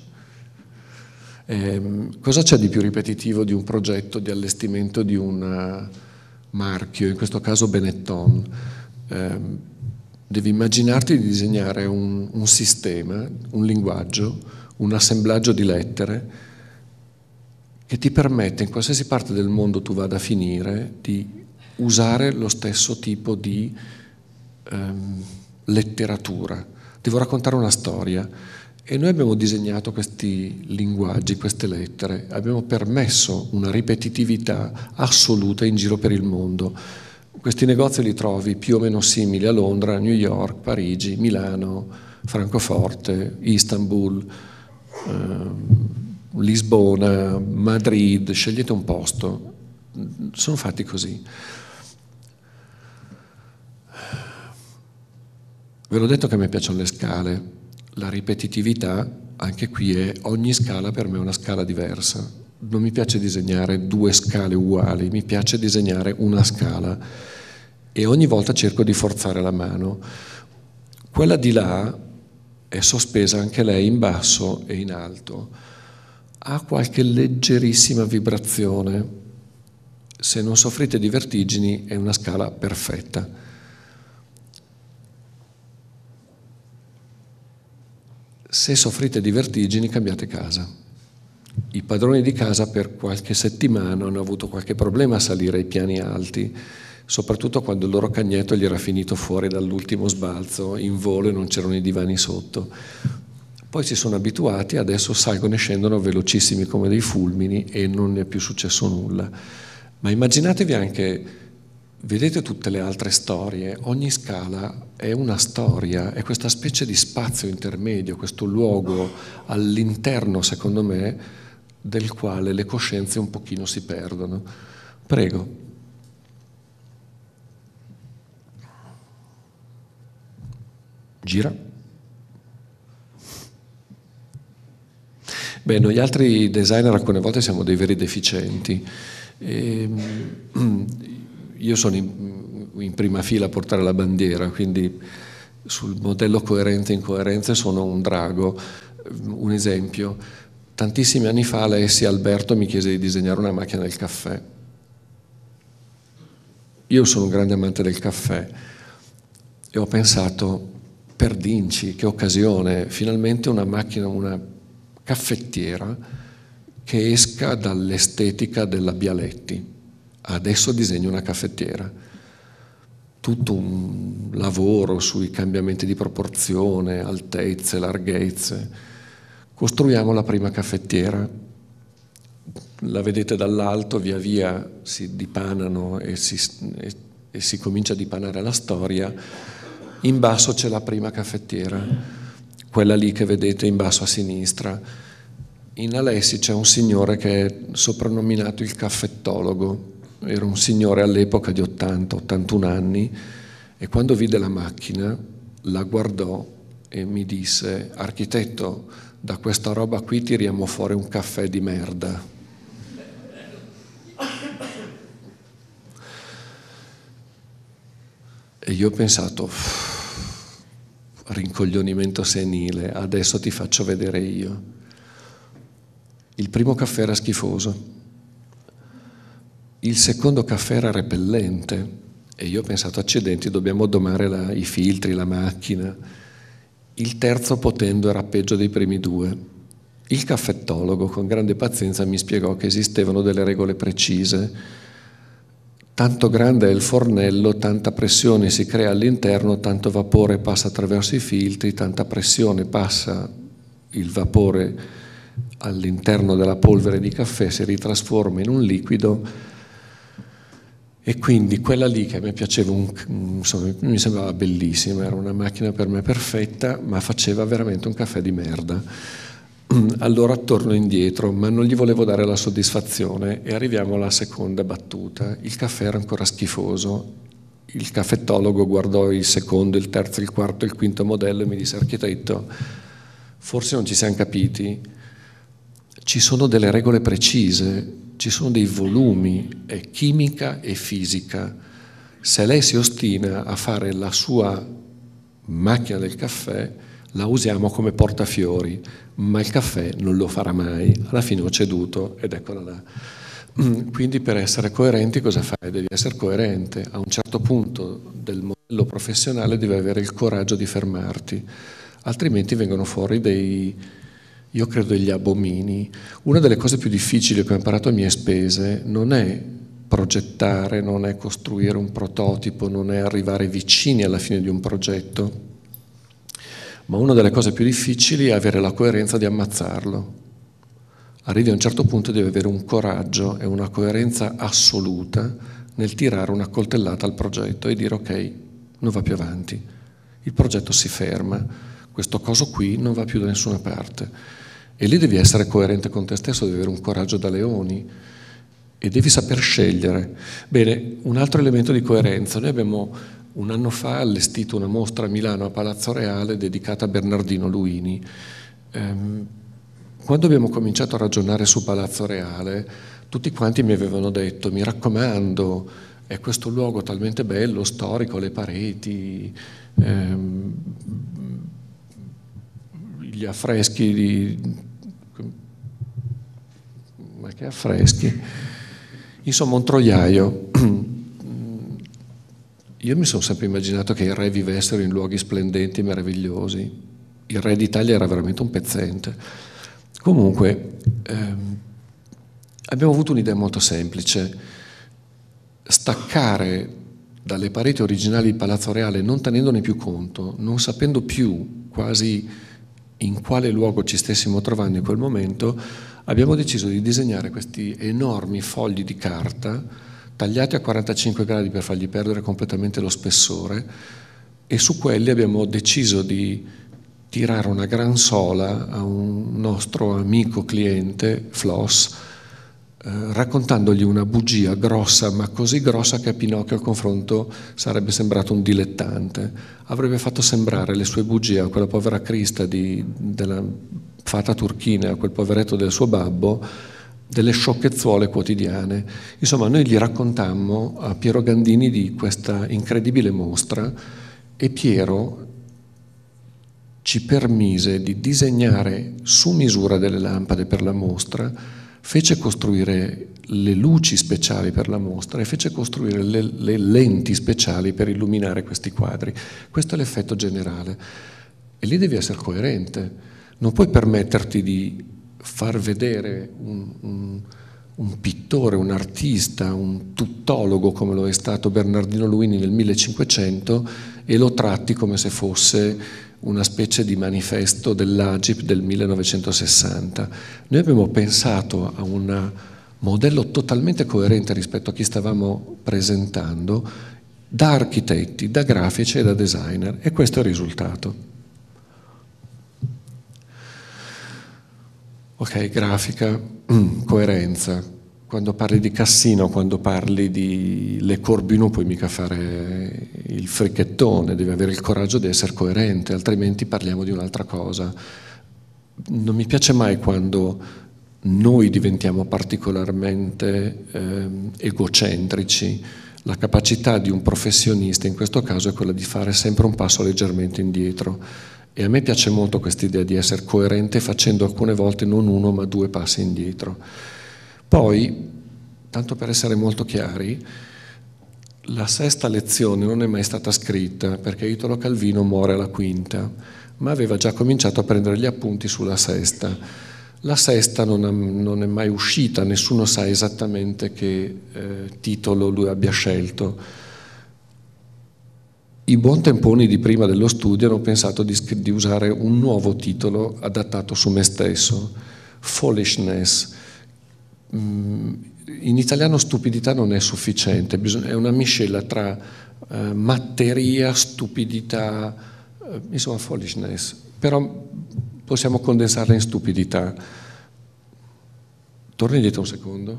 Eh, cosa c'è di più ripetitivo di un progetto di allestimento di un uh, marchio, in questo caso Benetton? Eh, devi immaginarti di disegnare un, un sistema, un linguaggio, un assemblaggio di lettere che ti permette, in qualsiasi parte del mondo tu vada a finire, di usare lo stesso tipo di um, letteratura. Devo raccontare una storia e noi abbiamo disegnato questi linguaggi, queste lettere, abbiamo permesso una ripetitività assoluta in giro per il mondo. Questi negozi li trovi più o meno simili a Londra, New York, Parigi, Milano, Francoforte, Istanbul, eh, Lisbona, Madrid, scegliete un posto, sono fatti così. Ve l'ho detto che a me piacciono le scale, la ripetitività anche qui è, ogni scala per me è una scala diversa, non mi piace disegnare due scale uguali, mi piace disegnare una scala e ogni volta cerco di forzare la mano. Quella di là è sospesa anche lei in basso e in alto, ha qualche leggerissima vibrazione, se non soffrite di vertigini è una scala perfetta. Se soffrite di vertigini cambiate casa. I padroni di casa per qualche settimana hanno avuto qualche problema a salire ai piani alti, soprattutto quando il loro cagnetto gli era finito fuori dall'ultimo sbalzo in volo e non c'erano i divani sotto. Poi si sono abituati, adesso salgono e scendono velocissimi come dei fulmini e non è più successo nulla. Ma immaginatevi anche, vedete tutte le altre storie, ogni scala è una storia, è questa specie di spazio intermedio, questo luogo all'interno, secondo me, del quale le coscienze un pochino si perdono. Prego. Gira. Beh, noi altri designer alcune volte siamo dei veri deficienti. E, io sono in, in prima fila a portare la bandiera, quindi sul modello coerente e incoerenze sono un drago. Un esempio, tantissimi anni fa Alessia Alberto mi chiese di disegnare una macchina del caffè. Io sono un grande amante del caffè e ho pensato, per Dinci, che occasione, finalmente una macchina, una caffettiera che esca dall'estetica della Bialetti. Adesso disegno una caffettiera. Tutto un lavoro sui cambiamenti di proporzione, altezze, larghezze. Costruiamo la prima caffettiera. La vedete dall'alto, via via si dipanano e si, e, e si comincia a dipanare la storia. In basso c'è la prima caffettiera, quella lì che vedete in basso a sinistra. In Alessi c'è un signore che è soprannominato il caffettologo. Era un signore all'epoca di ottanta ottantuno anni e quando vide la macchina la guardò e mi disse: architetto, da questa roba qui tiriamo fuori un caffè di merda. E io ho pensato, rincoglionimento senile, adesso ti faccio vedere io. Il primo caffè era schifoso, il secondo caffè era repellente e io ho pensato, accidenti, dobbiamo domare la, i filtri, la macchina. Il terzo, potendo, era peggio dei primi due. Il caffettologo con grande pazienza mi spiegò che esistevano delle regole precise. Tanto grande è il fornello, tanta pressione si crea all'interno, tanto vapore passa attraverso i filtri, tanta pressione passa il vapore all'interno della polvere di caffè, si ritrasforma in un liquido E quindi quella lì che a me piaceva, un, insomma, mi sembrava bellissima, era una macchina per me perfetta, ma faceva veramente un caffè di merda. Allora torno indietro, ma non gli volevo dare la soddisfazione e arriviamo alla seconda battuta. Il caffè era ancora schifoso. Il caffettologo guardò il secondo, il terzo, il quarto, il quinto modello e mi disse: architetto, forse non ci siamo capiti, ci sono delle regole precise, ci sono dei volumi, è chimica e fisica. Se lei si ostina a fare la sua macchina del caffè, la usiamo come portafiori, ma il caffè non lo farà mai. Alla fine ho ceduto ed eccola là. Quindi per essere coerenti cosa fai? Devi essere coerente. A un certo punto del modello professionale devi avere il coraggio di fermarti, altrimenti vengono fuori dei, io credo, degli abomini. Una delle cose più difficili che ho imparato a mie spese non è progettare, non è costruire un prototipo, non è arrivare vicini alla fine di un progetto, ma una delle cose più difficili è avere la coerenza di ammazzarlo. Arrivi a un certo punto devi avere un coraggio e una coerenza assoluta nel tirare una coltellata al progetto e dire: ok, non va più avanti, il progetto si ferma, questo coso qui non va più da nessuna parte. E lì devi essere coerente con te stesso, devi avere un coraggio da leoni e devi saper scegliere. Bene, un altro elemento di coerenza: noi abbiamo un anno fa allestito una mostra a Milano a Palazzo Reale dedicata a Bernardino Luini. Ehm, Quando abbiamo cominciato a ragionare su Palazzo Reale, tutti quanti mi avevano detto: mi raccomando, è questo luogo talmente bello, storico, le pareti, ehm, gli affreschi di... ma che affreschi? Insomma, un troiaio. Io mi sono sempre immaginato che i re vivessero in luoghi splendenti e meravigliosi. Il re d'Italia era veramente un pezzente. Comunque, ehm, abbiamo avuto un'idea molto semplice: staccare dalle pareti originali di Palazzo Reale, non tenendone più conto, non sapendo più quasi in quale luogo ci stessimo trovando in quel momento, abbiamo deciso di disegnare questi enormi fogli di carta tagliati a quarantacinque gradi per fargli perdere completamente lo spessore, e su quelli abbiamo deciso di tirare una gran sola a un nostro amico cliente, Floss, eh, raccontandogli una bugia grossa, ma così grossa che a Pinocchio al confronto sarebbe sembrato un dilettante. Avrebbe fatto sembrare le sue bugie a quella povera crista di, della fata turchina, a quel poveretto del suo babbo, delle sciocchezzuole quotidiane. Insomma, noi gli raccontammo a Piero Gandini di questa incredibile mostra e Piero ci permise di disegnare su misura delle lampade per la mostra, fece costruire le luci speciali per la mostra e fece costruire le, le lenti speciali per illuminare questi quadri. Questo è l'effetto generale. E lì devi essere coerente. Non puoi permetterti di far vedere un, un, un pittore, un artista, un tuttologo come lo è stato Bernardino Luini nel millecinquecento e lo tratti come se fosse una specie di manifesto dell'A G I P del millenovecentosessanta. Noi abbiamo pensato a un modello totalmente coerente rispetto a chi stavamo presentando, da architetti, da grafici e da designer, e questo è il risultato. Ok, grafica, coerenza. Quando parli di Cassino, quando parli di Le Corbusier, puoi mica fare il fricchettone, devi avere il coraggio di essere coerente, altrimenti parliamo di un'altra cosa. Non mi piace mai quando noi diventiamo particolarmente eh, egocentrici. La capacità di un professionista in questo caso è quella di fare sempre un passo leggermente indietro. E a me piace molto questa idea di essere coerente facendo alcune volte non uno ma due passi indietro. Poi, tanto per essere molto chiari, la sesta lezione non è mai stata scritta perché Italo Calvino muore alla quinta, ma aveva già cominciato a prendere gli appunti sulla sesta. La sesta non, ha, non è mai uscita, nessuno sa esattamente che eh, titolo lui abbia scelto. I buontemponi di prima dello studio hanno pensato di, di usare un nuovo titolo adattato su me stesso, Foolishness. Mm, in italiano stupidità non è sufficiente, bisogna, è una miscela tra eh, matteria, stupidità, eh, insomma foolishness, però possiamo condensarla in stupidità. Torni indietro un secondo.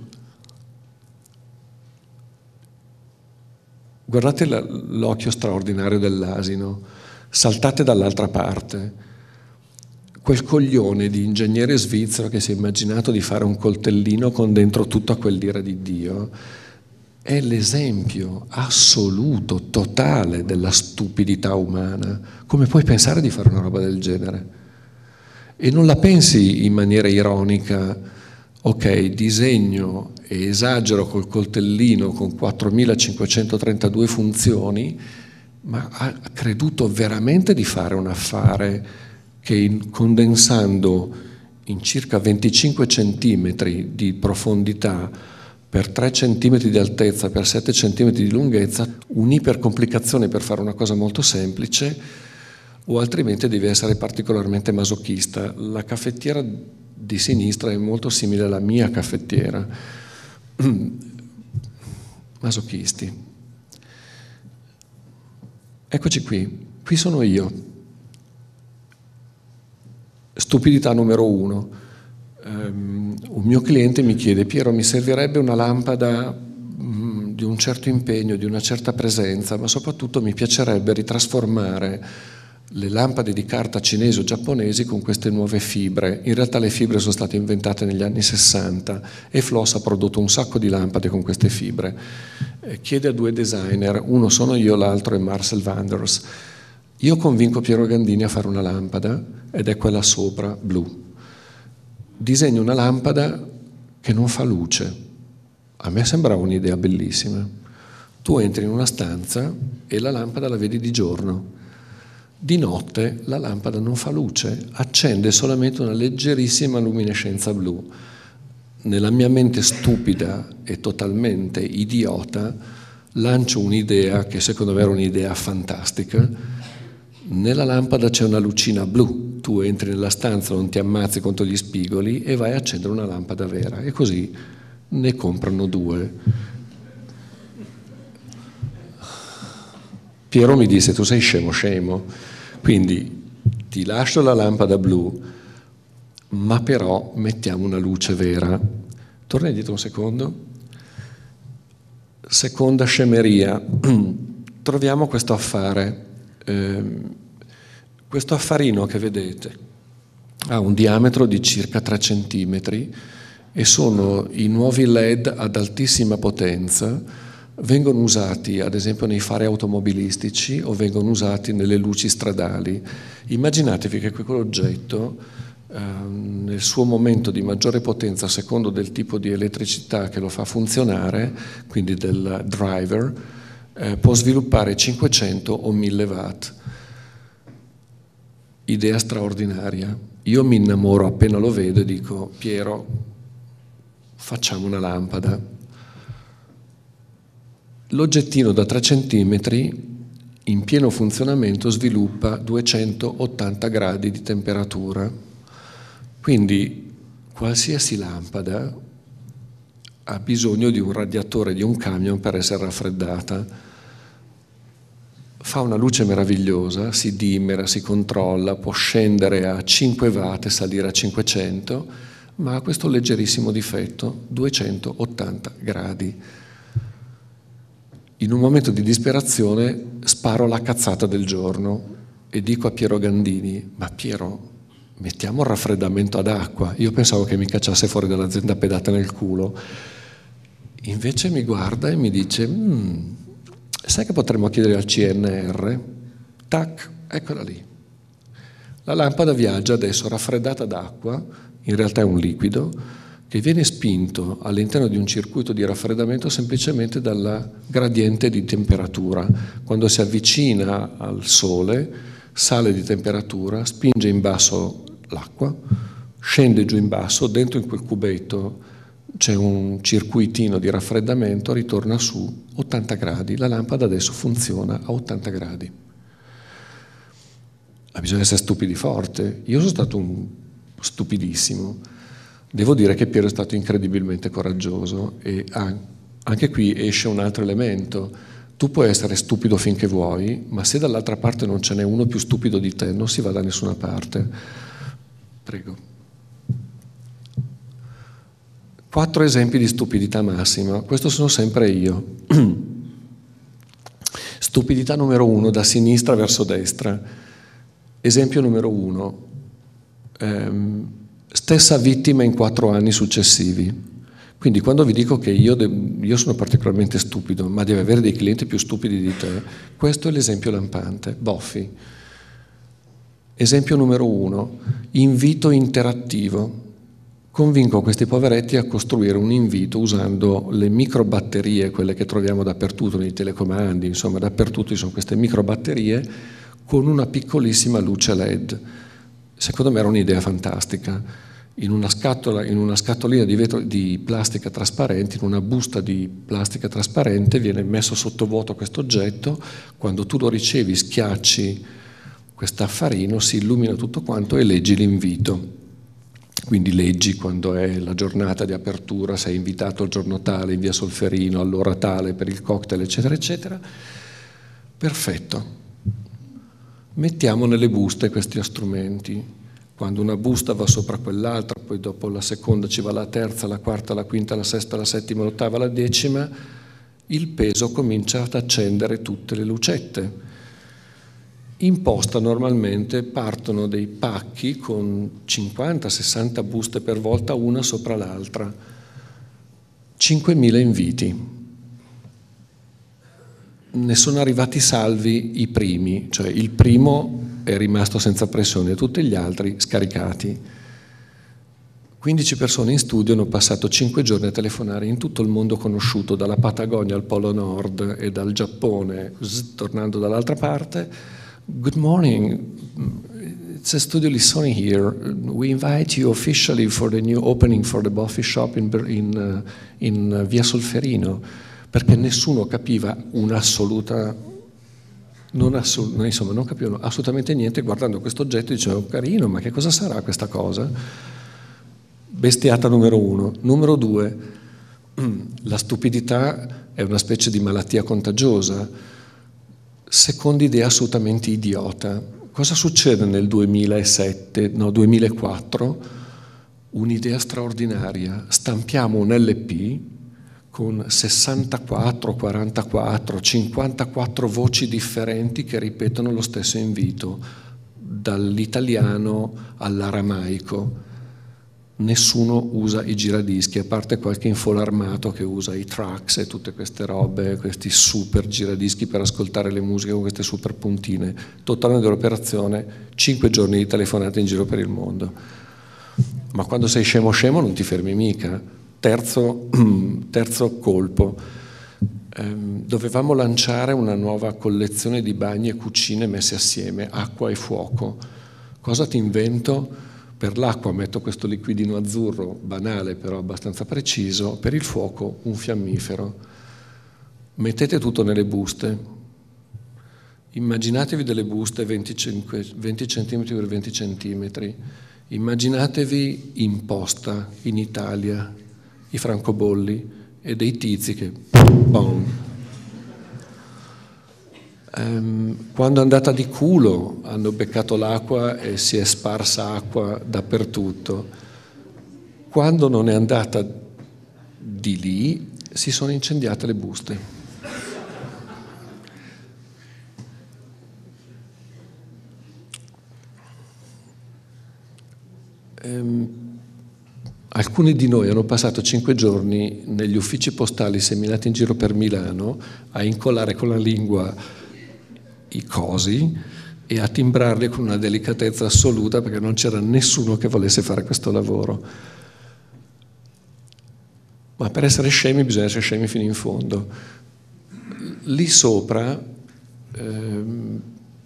Guardate la, l'occhio straordinario dell'asino, saltate dall'altra parte. Quel coglione di ingegnere svizzero che si è immaginato di fare un coltellino con dentro tutta quell'ira di Dio è l'esempio assoluto, totale della stupidità umana. Come puoi pensare di fare una roba del genere? E non la pensi in maniera ironica, ok, disegno e esagero col coltellino con quattromilacinquecentotrentadue funzioni, ma ha creduto veramente di fare un affare che in, condensando in circa venticinque centimetri di profondità per tre centimetri di altezza per sette centimetri di lunghezza, un'ipercomplicazione per fare una cosa molto semplice, o altrimenti devi essere particolarmente masochista. La caffettiera di sinistra è molto simile alla mia caffettiera. Masochisti. Eccoci qui, qui sono io. Stupidità numero uno. Um, un mio cliente mi chiede: Piero, mi servirebbe una lampada um, di un certo impegno, di una certa presenza, ma soprattutto mi piacerebbe ritrasformare le lampade di carta cinesi o giapponesi con queste nuove fibre. In realtà le fibre sono state inventate negli anni sessanta e Floss ha prodotto un sacco di lampade con queste fibre. Eh, chiede a due designer, uno sono io, l'altro è Marcel Wanders. Io convinco Piero Gandini a fare una lampada, ed è quella sopra, blu. Disegno una lampada che non fa luce. A me sembrava un'idea bellissima. Tu entri in una stanza e la lampada la vedi di giorno. Di notte la lampada non fa luce, accende solamente una leggerissima luminescenza blu. Nella mia mente stupida e totalmente idiota lancio un'idea che secondo me era un'idea fantastica. Nella lampada c'è una lucina blu, tu entri nella stanza, non ti ammazzi contro gli spigoli e vai a accendere una lampada vera, e così ne comprano due. Piero mi disse: tu sei scemo scemo, quindi ti lascio la lampada blu, ma però mettiamo una luce vera. Torna indietro un secondo. Seconda scemeria. Troviamo questo affare. Eh, questo affarino che vedete ha un diametro di circa tre centimetri e sono i nuovi L E D ad altissima potenza. Vengono usati ad esempio nei fari automobilistici o vengono usati nelle luci stradali. Immaginatevi che quell'oggetto eh, nel suo momento di maggiore potenza, a secondo del tipo di elettricità che lo fa funzionare, quindi del driver, eh, può sviluppare cinquecento o mille watt. Idea straordinaria. Io mi innamoro appena lo vedo e dico: Piero, facciamo una lampada. L'oggettino da tre centimetri in pieno funzionamento sviluppa duecentottanta gradi di temperatura, quindi qualsiasi lampada ha bisogno di un radiatore di un camion per essere raffreddata. Fa una luce meravigliosa, si dimmera, si controlla, può scendere a cinque watt e salire a cinquecento, ma ha questo leggerissimo difetto: duecentottanta gradi. In un momento di disperazione sparo la cazzata del giorno e dico a Piero Gandini: ma Piero, mettiamo il raffreddamento ad acqua. Io pensavo che mi cacciasse fuori dall'azienda pedata nel culo. Invece mi guarda e mi dice: mm, sai che potremmo chiedere al C N R? Tac, eccola lì. La lampada viaggia adesso raffreddata d'acqua, in realtà è un liquido, che viene spinto all'interno di un circuito di raffreddamento semplicemente dalla gradiente di temperatura. Quando si avvicina al sole, sale di temperatura, spinge in basso l'acqua, scende giù in basso, dentro in quel cubetto c'è un circuitino di raffreddamento, ritorna su ottanta gradi. La lampada adesso funziona a ottanta gradi. Ma bisogna essere stupidi forte. Io sono stato un stupidissimo. Devo dire che Piero è stato incredibilmente coraggioso e anche qui esce un altro elemento. Tu puoi essere stupido finché vuoi, ma se dall'altra parte non ce n'è uno più stupido di te, non si va da nessuna parte. Prego. Quattro esempi di stupidità massima. Questo sono sempre io. Stupidità numero uno, da sinistra verso destra. Esempio numero uno. Ehm, stessa vittima in quattro anni successivi. Quindi quando vi dico che io, io sono particolarmente stupido, ma devi avere dei clienti più stupidi di te, questo è l'esempio lampante. Boffi. Esempio numero uno, invito interattivo. Convinco questi poveretti a costruire un invito usando le microbatterie, quelle che troviamo dappertutto nei telecomandi, insomma dappertutto ci sono queste microbatterie con una piccolissima luce L E D. Secondo me era un'idea fantastica. In una scatola, in una scatolina di, vetro, di plastica trasparente, in una busta di plastica trasparente viene messo sottovuoto questo oggetto, quando tu lo ricevi schiacci questo affarino, si illumina tutto quanto e leggi l'invito. Quindi leggi quando è la giornata di apertura, sei invitato al giorno tale in via Solferino, all'ora tale per il cocktail, eccetera, eccetera. Perfetto. Mettiamo nelle buste questi strumenti. Quando una busta va sopra quell'altra, poi dopo la seconda ci va la terza, la quarta, la quinta, la sesta, la settima, l'ottava, la decima, il peso comincia ad accendere tutte le lucette. In posta normalmente partono dei pacchi con cinquanta sessanta buste per volta, una sopra l'altra. cinquemila inviti. Ne sono arrivati salvi i primi, cioè il primo è rimasto senza pressione, tutti gli altri scaricati. quindici persone in studio hanno passato cinque giorni a telefonare in tutto il mondo conosciuto, dalla Patagonia al Polo Nord e dal Giappone, zzz, tornando dall'altra parte. Good morning, it's a Studio Lissoni here. We invite you officially for the new opening for the Boffi shop in, in, uh, in uh, via Solferino, perché nessuno capiva un'assoluta, non, assolut, insomma, non capivano assolutamente niente guardando questo oggetto e dicevano carino, ma che cosa sarà questa cosa? Bestiata numero uno. Numero due, la stupidità è una specie di malattia contagiosa. Seconda idea assolutamente idiota. Cosa succede nel duemilasette, no, duemilaquattro? Un'idea straordinaria. Stampiamo un L P con sessantaquattro, quarantaquattro, cinquantaquattro voci differenti che ripetono lo stesso invito, dall'italiano all'aramaico. Nessuno usa i giradischi, a parte qualche infolarmato che usa i tracks e tutte queste robe, questi super giradischi per ascoltare le musiche con queste super puntine. Totale dell'operazione, cinque giorni di telefonate in giro per il mondo. Ma quando sei scemo scemo non ti fermi mica. Terzo, terzo colpo. Ehm, dovevamo lanciare una nuova collezione di bagni e cucine messe assieme, acqua e fuoco. Cosa ti invento? Per l'acqua metto questo liquidino azzurro, banale però abbastanza preciso, per il fuoco un fiammifero. Mettete tutto nelle buste. Immaginatevi delle buste venticinque, venti centimetri per venti centimetri. Immaginatevi in posta, in Italia, i francobolli e dei tizi che... Boom. Quando è andata di culo hanno beccato l'acqua e si è sparsa acqua dappertutto. Quando non è andata di lì si sono incendiate le buste. Ehm, alcuni di noi hanno passato cinque giorni negli uffici postali seminati in giro per Milano a incollare con la lingua i cosi e a timbrarli con una delicatezza assoluta perché non c'era nessuno che volesse fare questo lavoro. Ma per essere scemi bisogna essere scemi fino in fondo. Lì sopra ehm,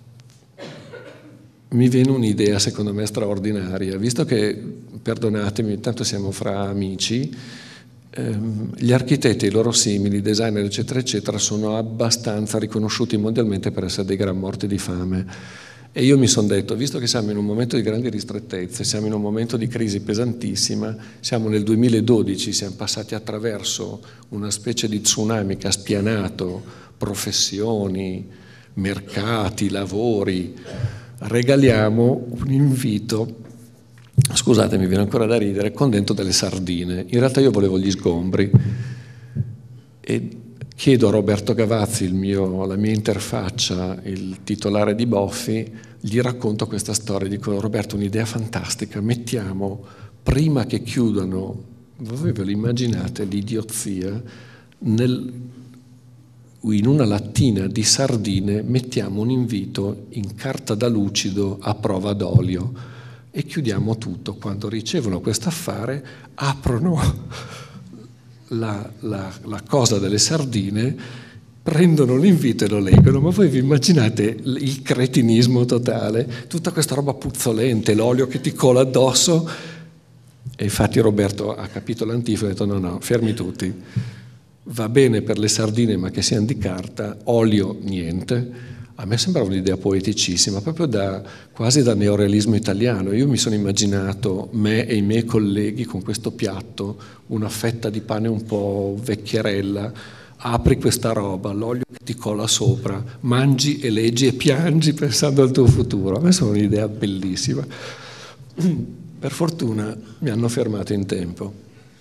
mi viene un'idea secondo me straordinaria, visto che, perdonatemi, tanto siamo fra amici, gli architetti e i loro simili, designer eccetera eccetera sono abbastanza riconosciuti mondialmente per essere dei gran morti di fame E io mi sono detto, visto che siamo in un momento di grandi ristrettezze, siamo in un momento di crisi pesantissima, siamo nel duemiladodici, siamo passati attraverso una specie di tsunami che ha spianato professioni, mercati, lavori, regaliamo un invito, scusate mi viene ancora da ridere, con dentro delle sardine. In realtà io volevo gli sgombri e chiedo a Roberto Gavazzi, il mio, la mia interfaccia, il titolare di Boffi, gli racconto questa storia, dico Roberto un'idea fantastica, mettiamo prima che chiudano, voi ve lo immaginate l'idiozia, nel, in una lattina di sardine mettiamo un invito in carta da lucido a prova d'olio e chiudiamo tutto. Quando ricevono questo affare aprono la, la, la cosa delle sardine, prendono l'invito e lo leggono, ma voi vi immaginate il cretinismo totale, tutta questa roba puzzolente, l'olio che ti cola addosso. E infatti Roberto ha capito l'antifona e ha detto no no, fermi tutti, va bene per le sardine ma che siano di carta, olio niente. A me sembrava un'idea poeticissima, proprio da, quasi da neorealismo italiano. Io mi sono immaginato me e i miei colleghi con questo piatto, una fetta di pane un po' vecchierella, apri questa roba, l'olio che ti cola sopra, mangi e leggi e piangi pensando al tuo futuro. A me sono un'idea bellissima. Per fortuna mi hanno fermato in tempo.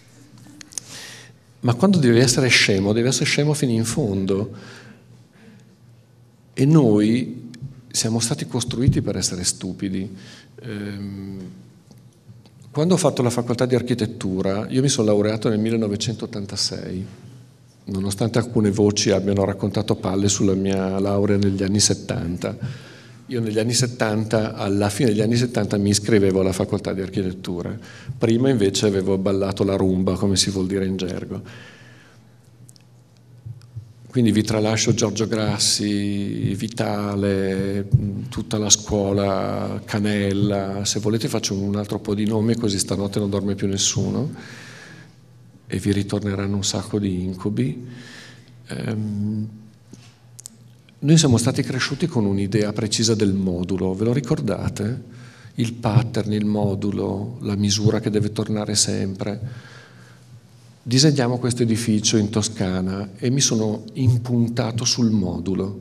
Ma quando devi essere scemo, devi essere scemo fino in fondo. E noi siamo stati costruiti per essere stupidi. Quando ho fatto la facoltà di architettura, io mi sono laureato nel millenovecentottantasei, nonostante alcune voci abbiano raccontato palle sulla mia laurea negli anni settanta. Io negli anni settanta, alla fine degli anni settanta, mi iscrivevo alla facoltà di architettura. Prima invece avevo ballato la rumba, come si vuol dire in gergo. Quindi vi tralascio Giorgio Grassi, Vitale, tutta la scuola, Canella, se volete faccio un altro po' di nomi così stanotte non dorme più nessuno e vi ritorneranno un sacco di incubi. Ehm, noi siamo stati cresciuti con un'idea precisa del modulo, ve lo ricordate? Il pattern, il modulo, la misura che deve tornare sempre. Disegniamo questo edificio in Toscana e mi sono impuntato sul modulo.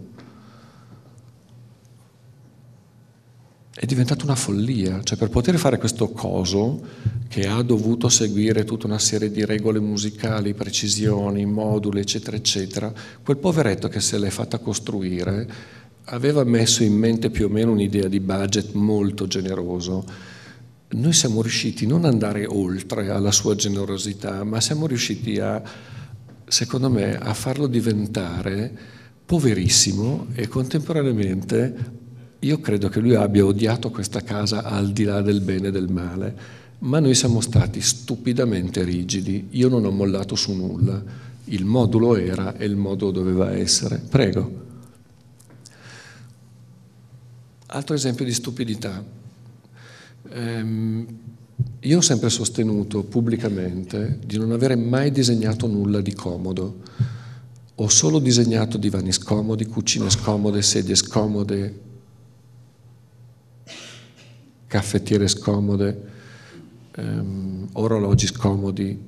È diventata una follia, cioè per poter fare questo coso che ha dovuto seguire tutta una serie di regole musicali, precisioni, moduli, eccetera, eccetera, quel poveretto che se l'è fatta costruire aveva messo in mente più o meno un'idea di budget molto generoso. Noi siamo riusciti non ad andare oltre alla sua generosità, ma siamo riusciti a, secondo me, a farlo diventare poverissimo e contemporaneamente io credo che lui abbia odiato questa casa al di là del bene e del male, ma noi siamo stati stupidamente rigidi, io non ho mollato su nulla, il modulo era e il modulo doveva essere. Prego. Altro esempio di stupidità. Io ho sempre sostenuto pubblicamente di non avere mai disegnato nulla di comodo. Ho solo disegnato divani scomodi, cucine scomode, sedie scomode, caffettiere scomode, ehm, orologi scomodi,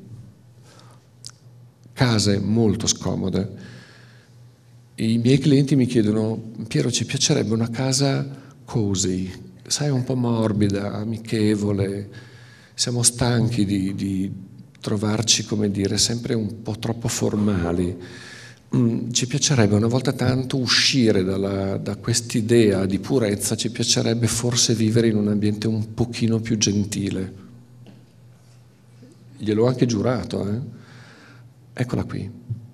case molto scomode. I miei clienti mi chiedono: Piero, ci piacerebbe una casa cozy, sai, un po' morbida, amichevole, siamo stanchi di, di trovarci, come dire, sempre un po' troppo formali. Mm, ci piacerebbe una volta tanto uscire dalla, da quest'idea di purezza, ci piacerebbe forse vivere in un ambiente un pochino più gentile. Gliel'ho anche giurato, eh? Eccola qui.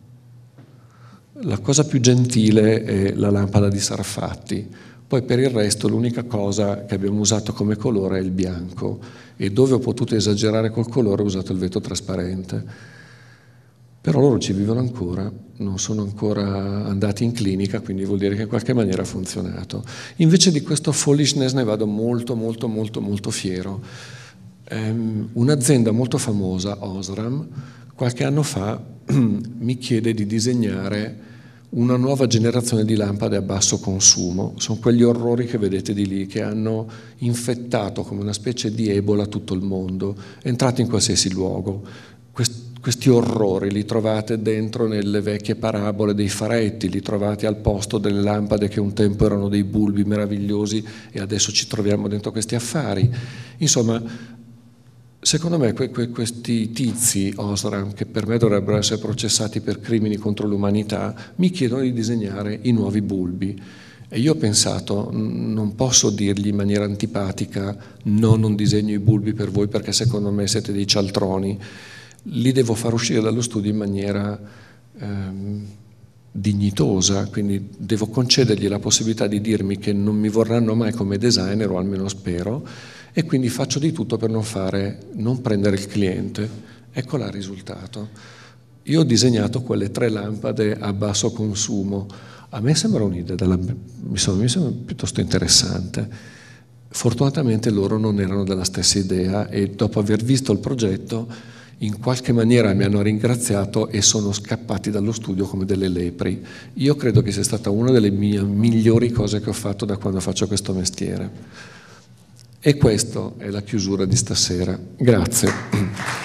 La cosa più gentile è la lampada di Sarfatti. Poi per il resto l'unica cosa che abbiamo usato come colore è il bianco e dove ho potuto esagerare col colore ho usato il vetro trasparente. Però loro ci vivono ancora, non sono ancora andati in clinica, quindi vuol dire che in qualche maniera ha funzionato. Invece di questo foolishness ne vado molto molto molto molto fiero. Um, un'azienda molto famosa, Osram, qualche anno fa mi chiede di disegnare una nuova generazione di lampade a basso consumo. Sono quegli orrori che vedete di lì, che hanno infettato come una specie di ebola tutto il mondo, entrati in qualsiasi luogo. Quest- questi orrori li trovate dentro nelle vecchie parabole dei faretti, li trovate al posto delle lampade che un tempo erano dei bulbi meravigliosi e adesso ci troviamo dentro questi affari. Insomma, secondo me que- que- questi tizi, Osram, che per me dovrebbero essere processati per crimini contro l'umanità, mi chiedono di disegnare i nuovi bulbi. E io ho pensato, non posso dirgli in maniera antipatica, no, non disegno i bulbi per voi perché secondo me siete dei cialtroni. Li devo far uscire dallo studio in maniera ehm, dignitosa, quindi devo concedergli la possibilità di dirmi che non mi vorranno mai come designer, o almeno spero, e quindi faccio di tutto per non fare, non prendere il cliente. Ecco là il risultato. Io ho disegnato quelle tre lampade a basso consumo. A me sembra un'idea, della, mi, sembra, mi sembra piuttosto interessante. Fortunatamente loro non erano della stessa idea e dopo aver visto il progetto in qualche maniera mi hanno ringraziato e sono scappati dallo studio come delle lepri. Io credo che sia stata una delle mie migliori cose che ho fatto da quando faccio questo mestiere. E questa è la chiusura di stasera. Grazie.